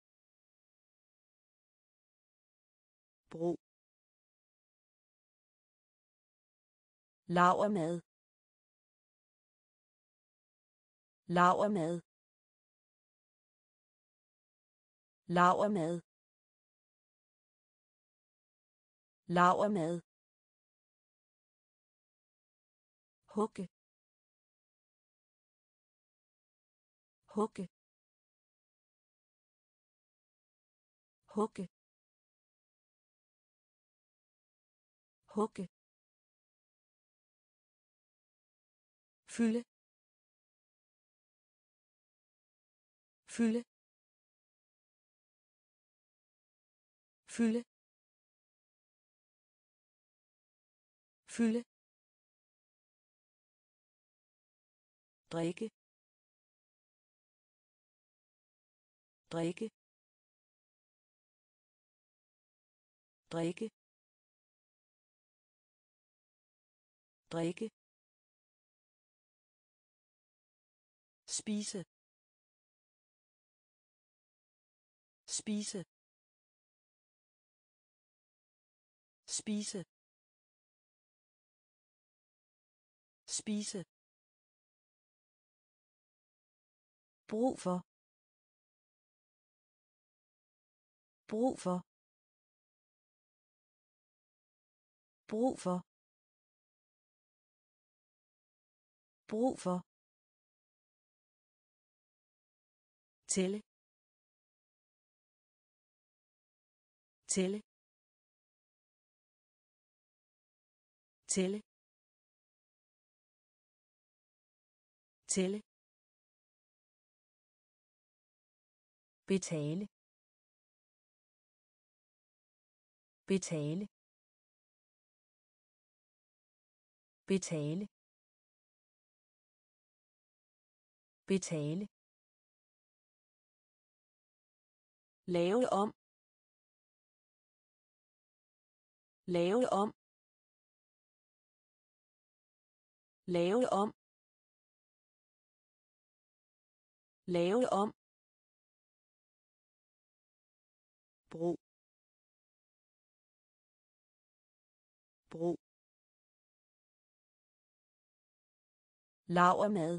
bro lavermad lavermad lavermad lavermad hugge hugge hugge hugge fylde fylde fylde fylde drikke drikke drikke drikke spise spise spise spise brug for brug for brug for brug for tælle tælle tælle tælle, betale, betale, betale, betale, lave om, lave om, lave om, lave om, bro, bro, lavermad,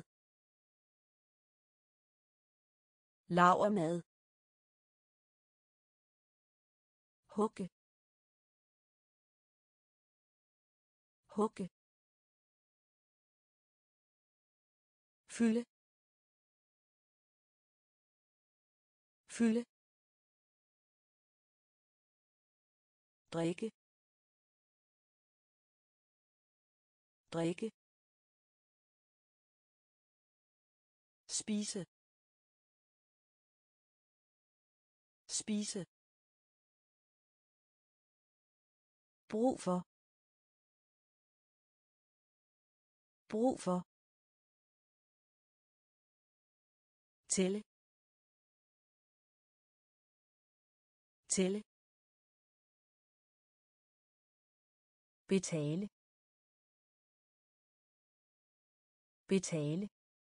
lavermad, hugge, hugge, fylde, fylde, drikke, drikke, spise, spise, brug for, brug for, tælle, tælle, betale, betale,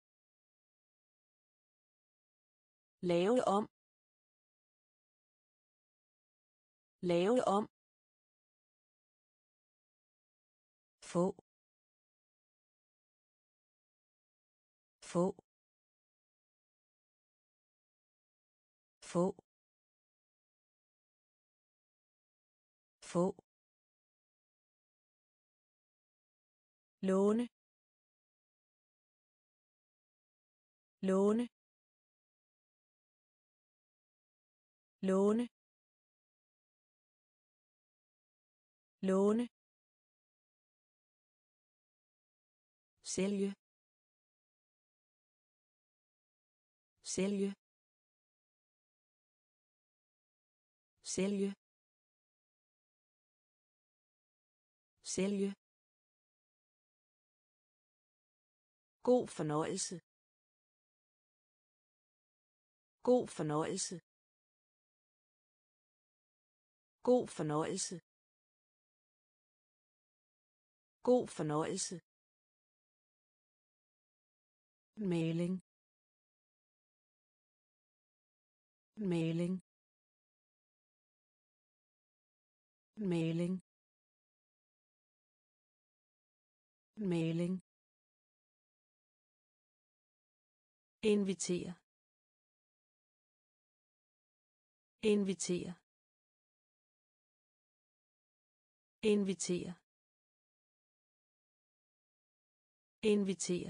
lave om, lave om, få, få, få, få, låne, låne, låne, låne, sælge, sælge, sælge, sælge, god fornøjelse, god fornøjelse, god fornøjelse, god fornøjelse, mailing, mailing, mailing, mailing, invitere, invitere, invitere, invitere,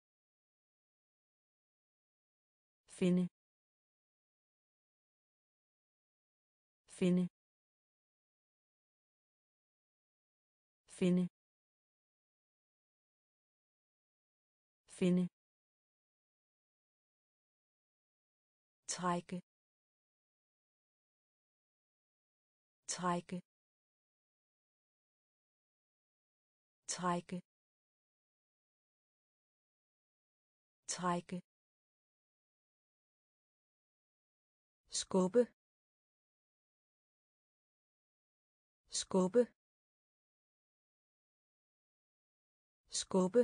finde, finde, finde, finde, trække, trække, trække, trække, skubbe, skubbe, skubbe,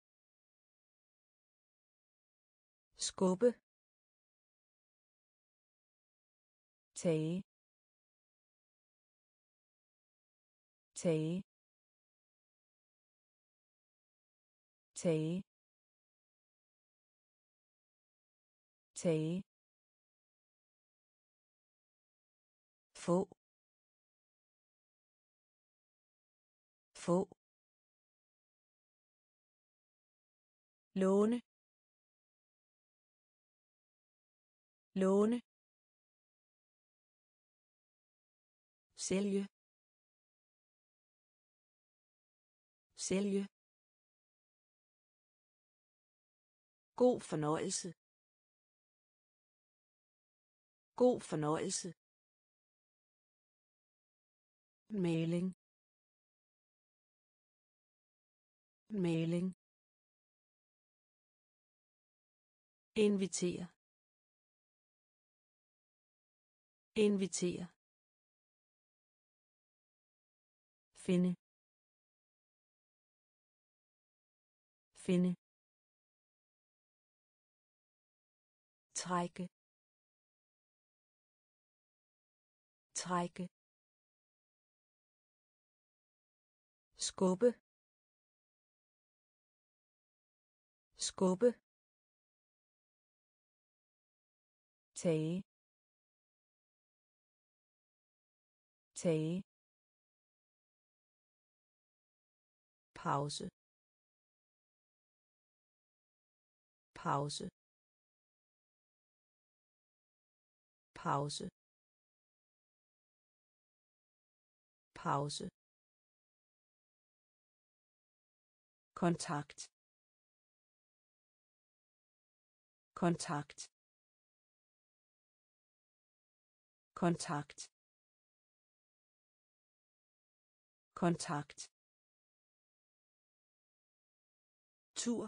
skubbe, tage, tage, tage, tage, få, få, låne, låne, sælge, sælge, God fornøjelse. God fornøjelse. Maling. Maling. Invitere. Invitere. Finde. Finde. Trække. Trække. Skubbe. Skubbe. Tage. Tage. Pause. Pause. Pause. Pause. Kontakt. Kontakt. Kontakt. Kontakt. Tur.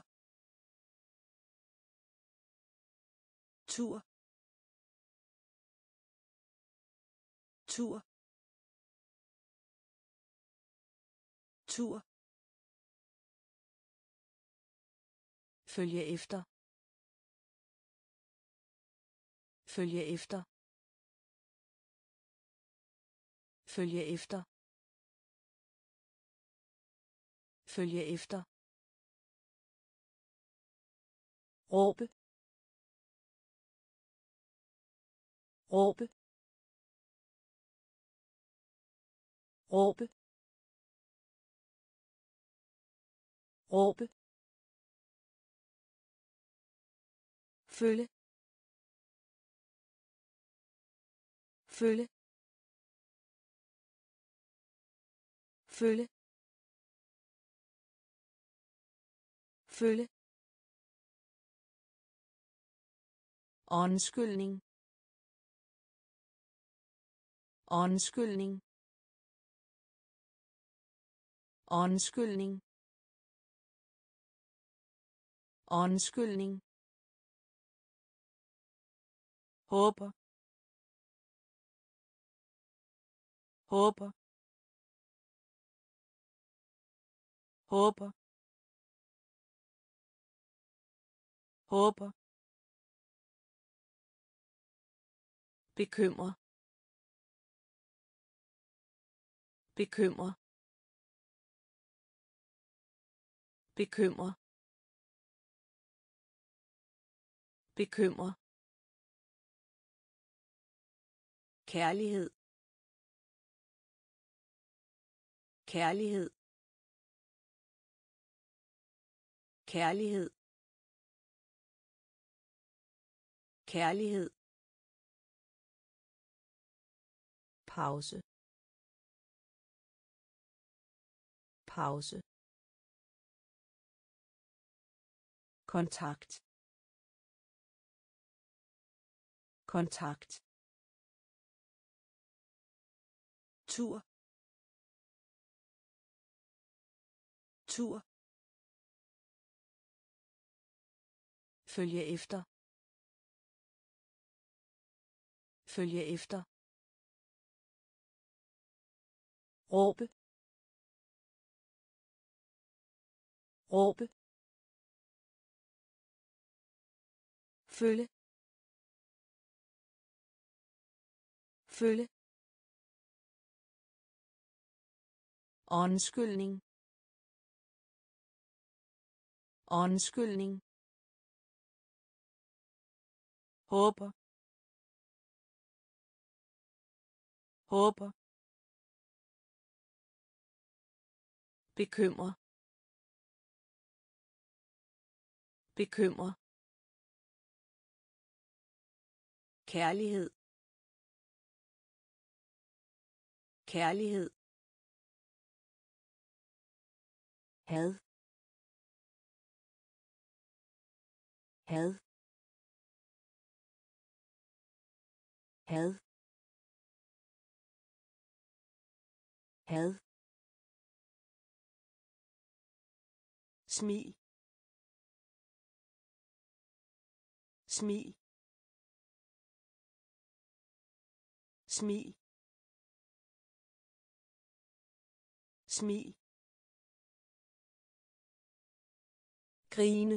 Tur. Tur. Tur. Følge efter. Følge efter. Følge efter. Følge efter. Råbe. Råbe. Råbe. Råbe. Følge. Følge. Følge. Følge. Undskyldning. Undskyldning. Undskyldning. Undskyldning. Håber. Håber. Håber. Håber. Bekymre. Bekymre. Bekymre. Bekymre. Kærlighed. Kærlighed. Kærlighed. Kærlighed. Pause. Pause. Kontakt. Kontakt. Tur. Tur. Følge efter. Følge efter. Råbe. Råbe. Følge. Følge. Undskyldning. Undskyldning. Håber. Håber. Bekymre. Bekymre. Kærlighed. Kærlighed. Had. had had had smil smil smil smil grine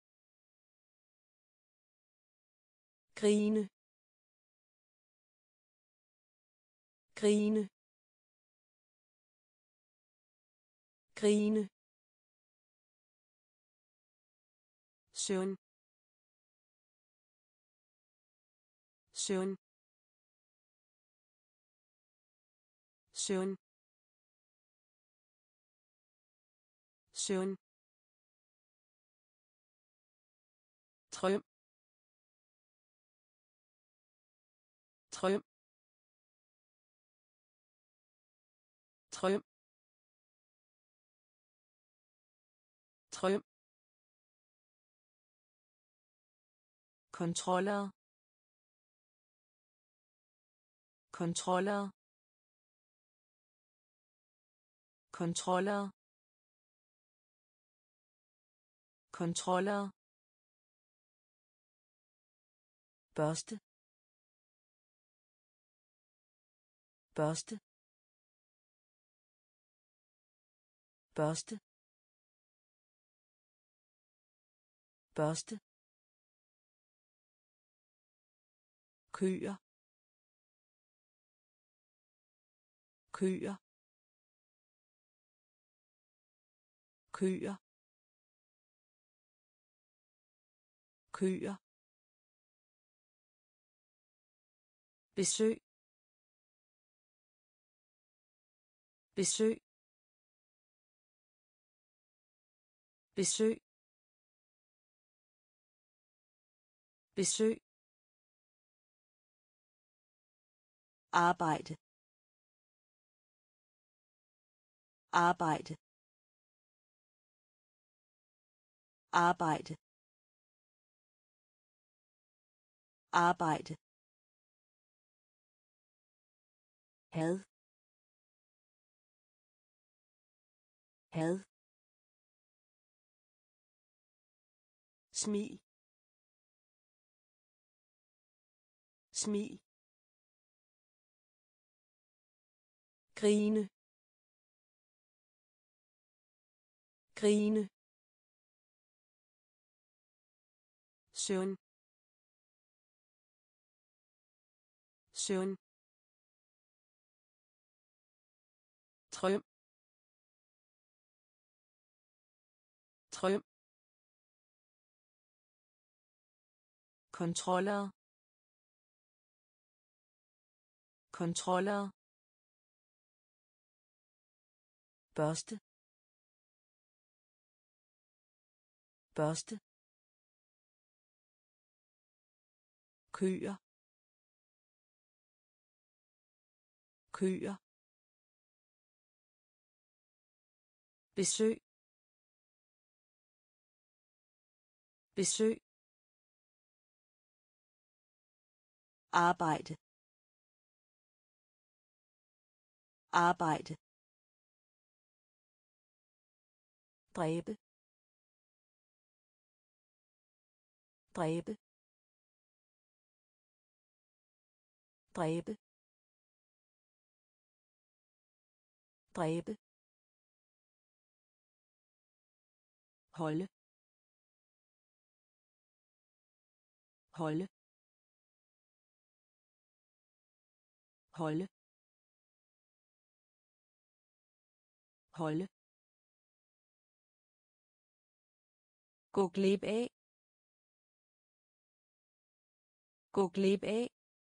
grine grine grine søvn søvn søvn søvn drøm drøm drøm drøm kontroller kontroller kontroller kontroller børste børste børste børste køer køer køer køer besøg besøg besøg besøg arbejde arbejde arbejde arbejde had had smil smil grine grine søvn søvn drøm drøm kontroller kontroller børste børste køer køer besøg besøg arbejde arbejde dræbe dræbe dræbe dræbe holde holde holde holde gå glip af gå glip af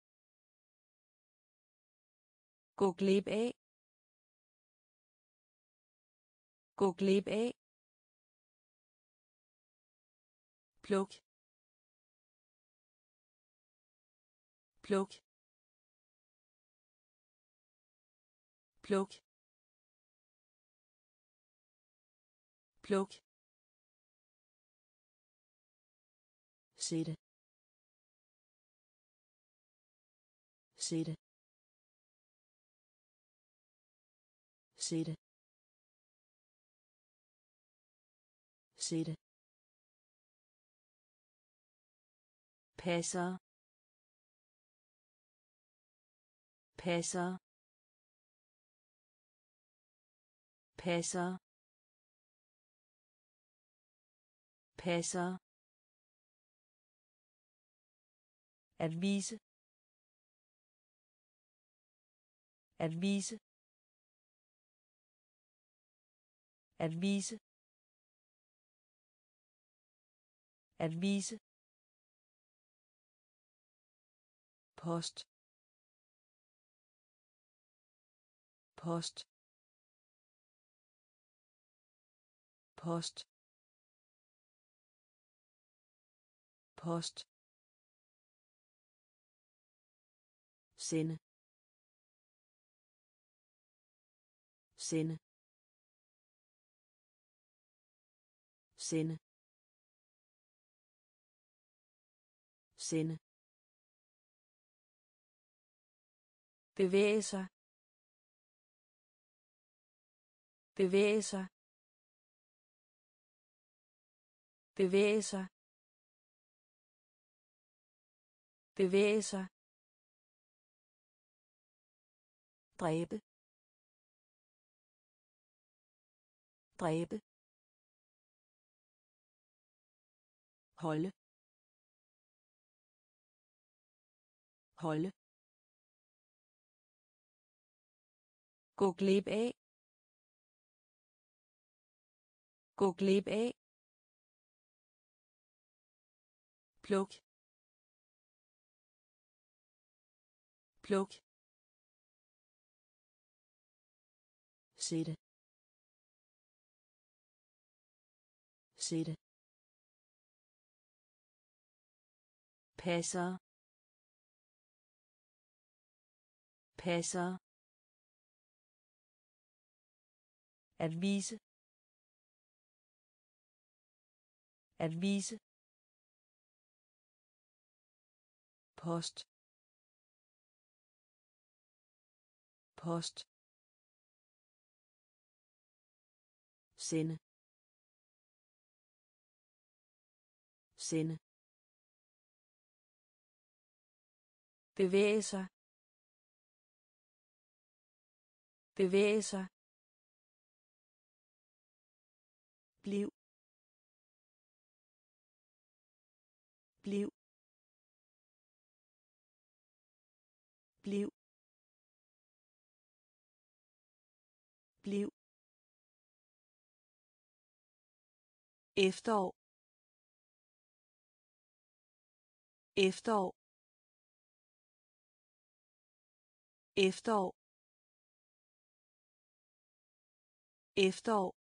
gå glip af gå glip af pluk pluk pluk pluk sætte sætte sætte sætte passer passer passer passer at vise at vise at vise at vise post post post post sende sende sende sende bevæge sig bevæge sig bevæge sig bevæge sig dræbe dræbe holde holde gå glip af gå glip af pluk pluk sætte sætte passer passer at vise at vise post post sende sende bevæge sig bevæge sig bliv bliv bliv bliv efterår efterår efterår efterår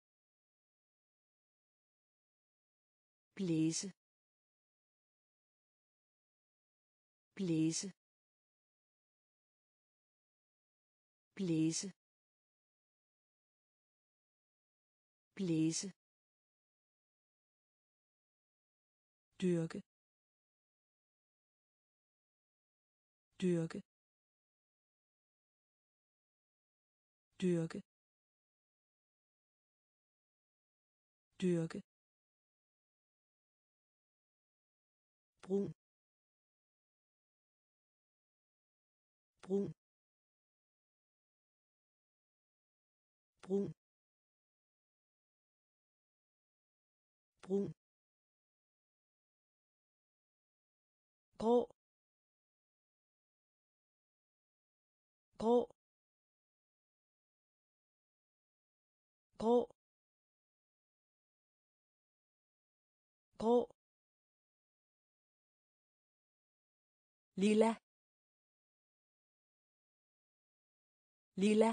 blæse blæse blæse blæse dyrke dyrke dyrke dyrke brun brun brun brun grå grå grå grå lilla lilla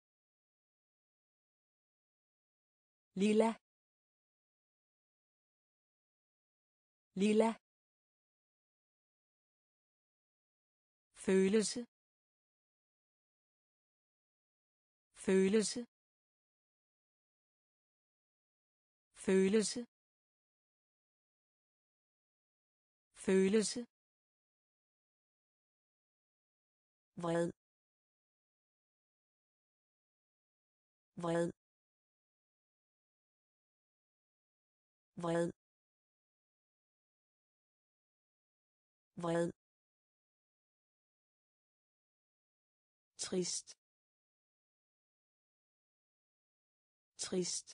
lilla lilla følelse følelse følelse følelse, vred, vred, vred, vred, trist, trist,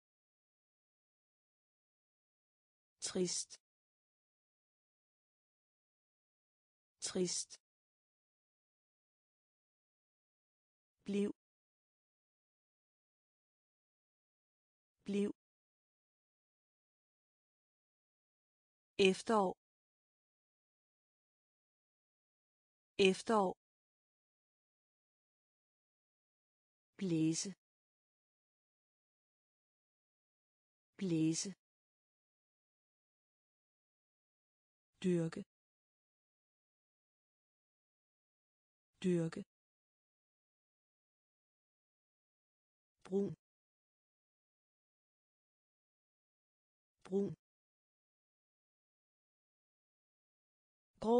trist, trist, bliv, bliv, efterår, efterår, blæse, blæse, dyrke, dyrke, brun, brun, grå,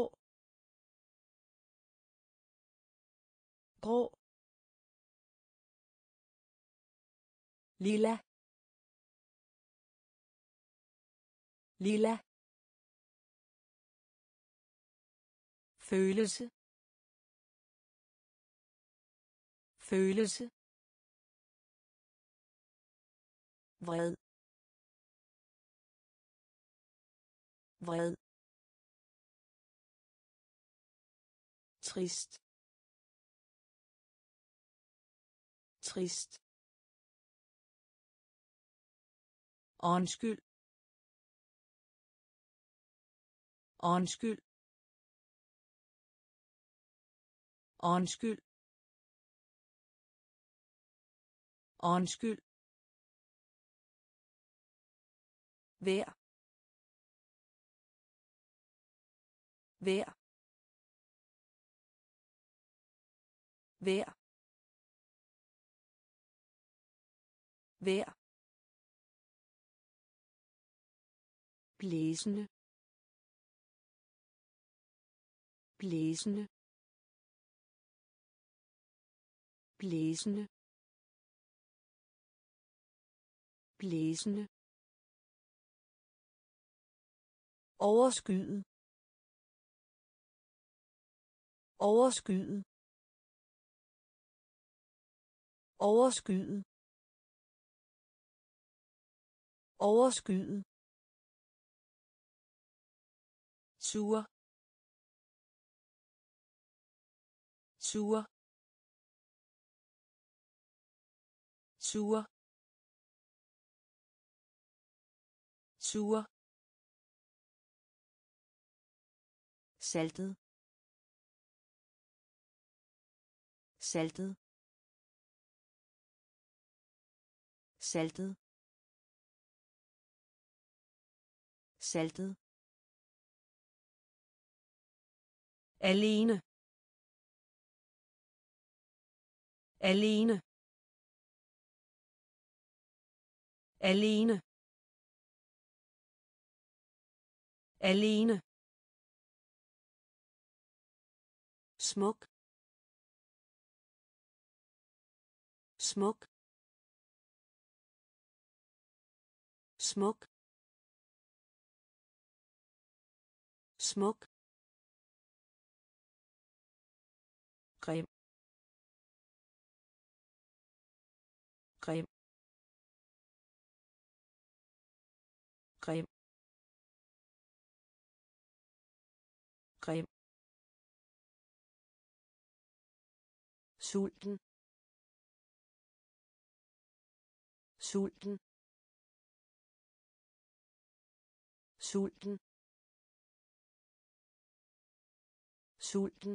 grå, lilla, lilla, følelse, følelse, vred, vred, trist, trist, undskyld, undskyld, undskyld, undskyld, vær, vær, vær, vær, blæsende, blæsende, blæsende, blæsende, overskyet, overskyet, overskyet, overskyet, sur, sur, sur, sur, saltet, saltet, saltet, saltet, alene, alene, alene, alene, smuk, smuk, smuk, smuk, grim, grim, grim, grim, sulten, sulten, sulten, sulten,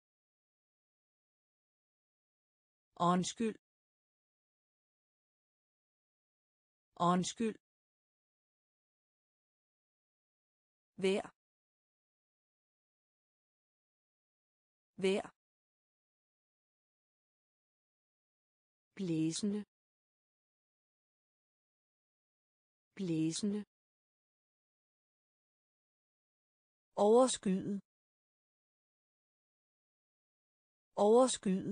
undskyld, undskyld, vær, Vær. blæsende, blæsende, overskyet overskyet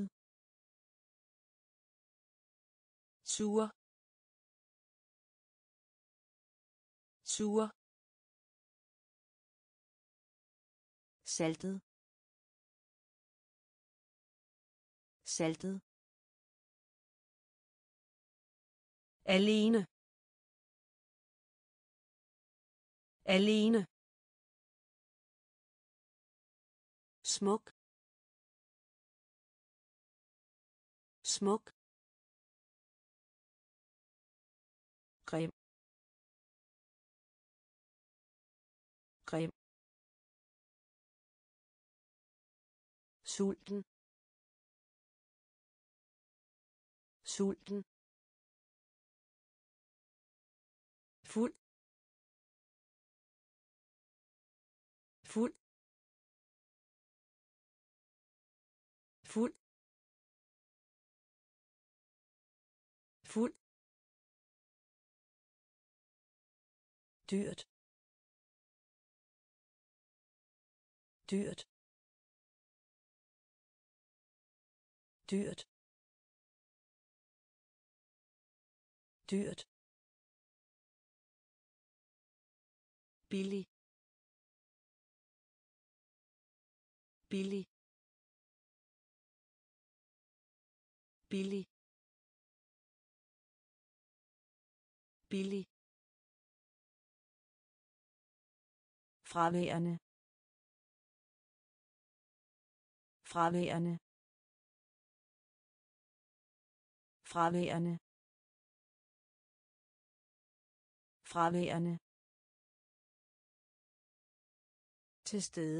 sur sur saltet saltet alene alene smuk smuk grim grim sulten sulten fuld fuld fuld fuld dyrt dyrt dyrt dyrt billig billig billig billig fraværende fraværende fraværende fraværende til stede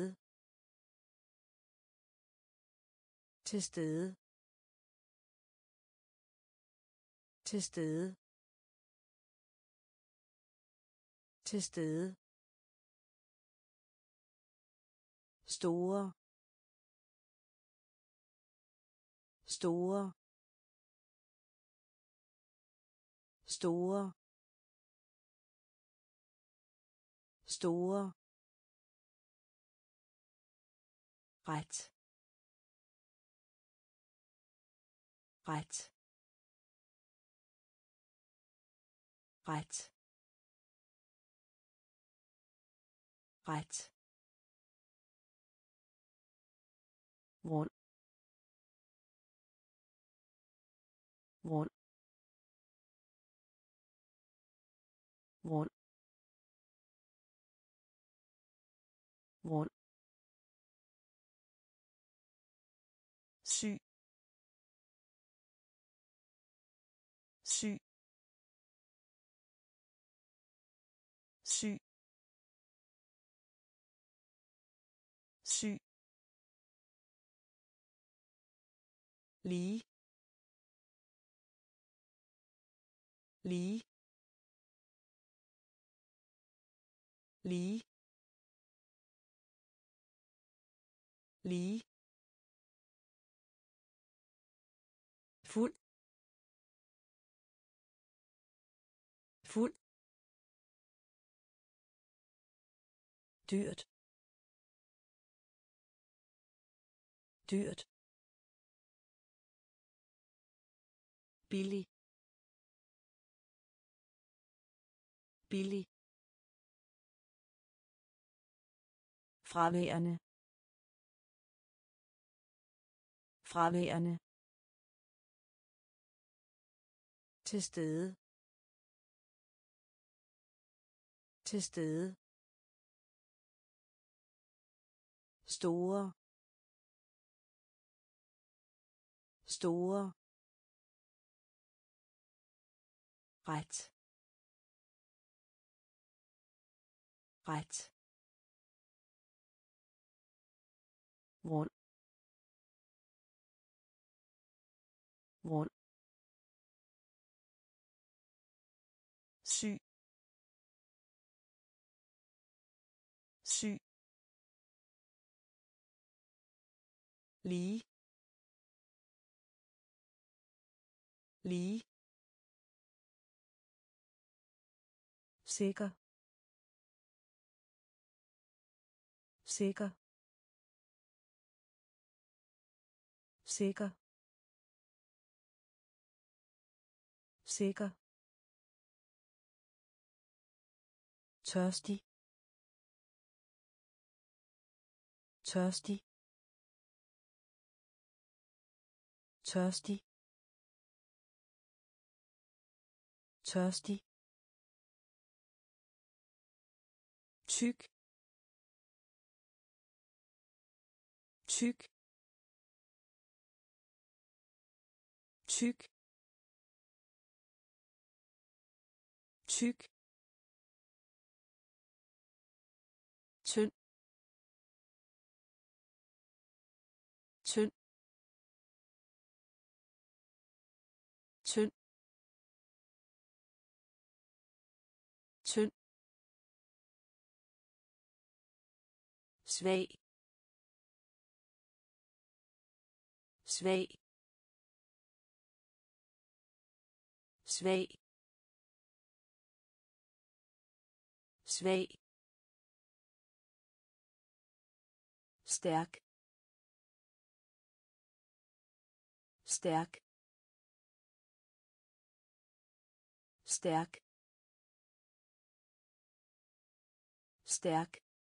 til stede til stede til stede store store store store ret ret ret ret rund rund rund rund syg syg syg syg lige lige lige lige fuld fuld dyrt dyrt billig billig fraværende fraværende til stede til stede store store ret ret rund rund syg syg lige lige sikker sikker, sikker, sikker, tørstig, tørstig, tørstig, tørstig, tyk, tyk, tyk, tyk, tynd, tynd, tynd, tynd, svag, svag, svag, svag, stærk, stærk, stærk, stærk,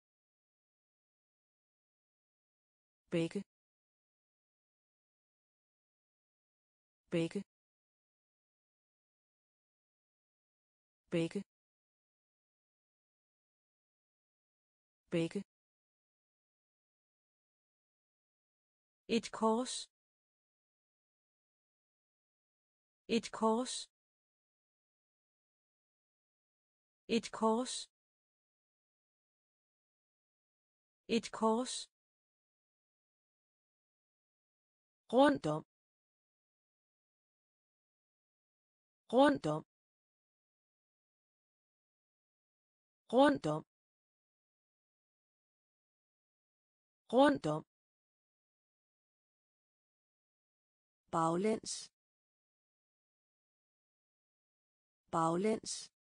begge, begge, begge, begge, et kors, et kors, et kors, et kors, rundt om, rundt om, rundt om, rundt om, baglæns, baglæns,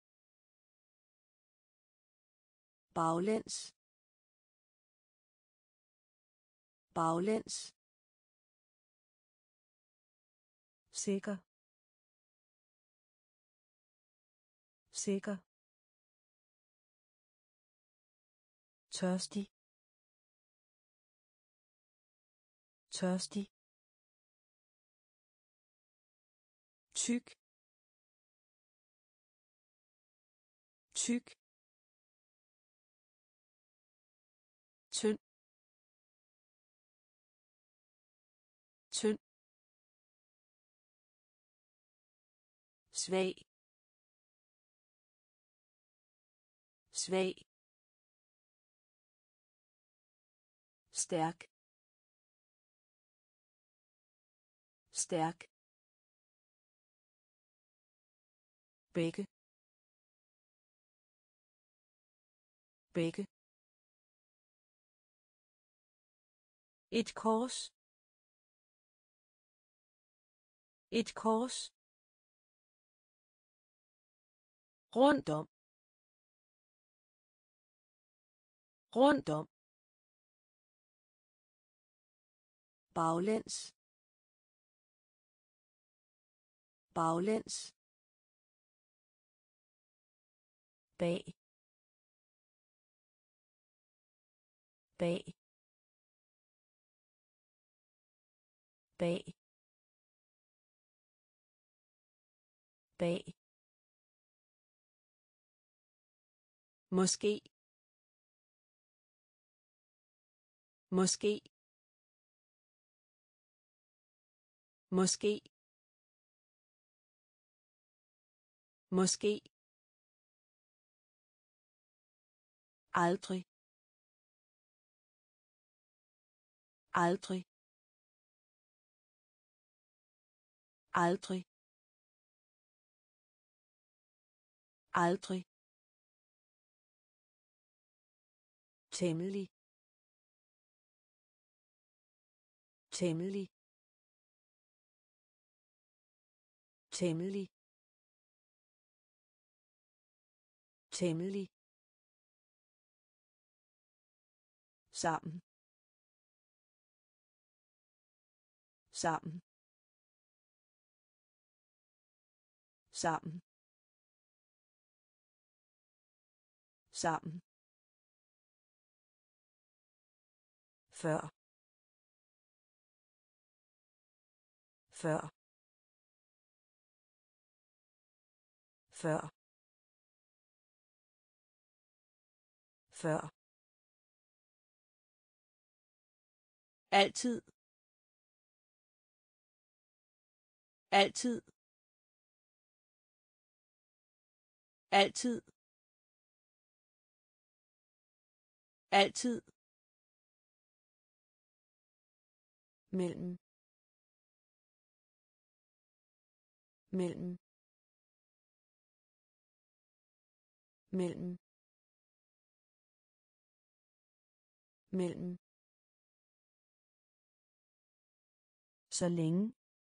baglæns, baglæns, sikker, sikker, tørstig, tørstig, tyk, tyk, tynd, tynd, svag, svag, stærk, stærk, begge, begge, et kors, et kors, rundt om, rundt om, baglæns, baglæns, bag, bag, bag, bag, måske, måske, måske, måske, aldrig, aldrig, aldrig, aldrig, temmelig, temmelig, temmelig, temmelig, sammen sammen sammen sammen før før før før altid altid altid altid mellem mellem mellem mellem så længe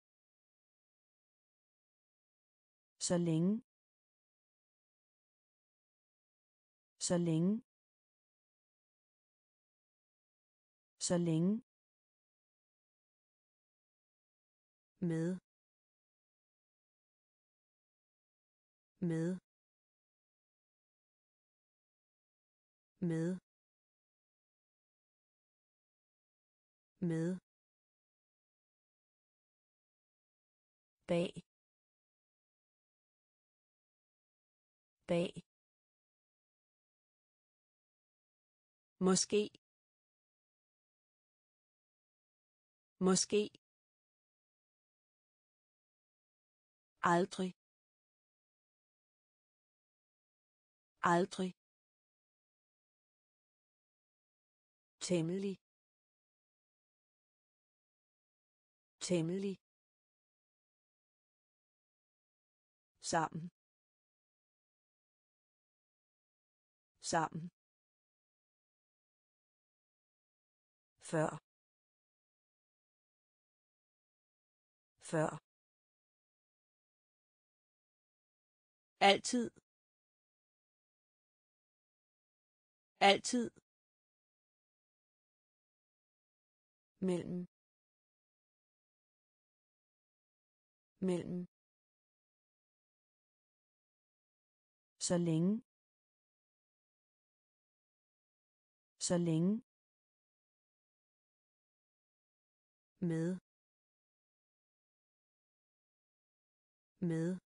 så længe så længe så længe med med med med bag bag måske måske aldrig aldrig temmelig temmelig sammen sammen før før altid altid mellem mellem så længe så længe med med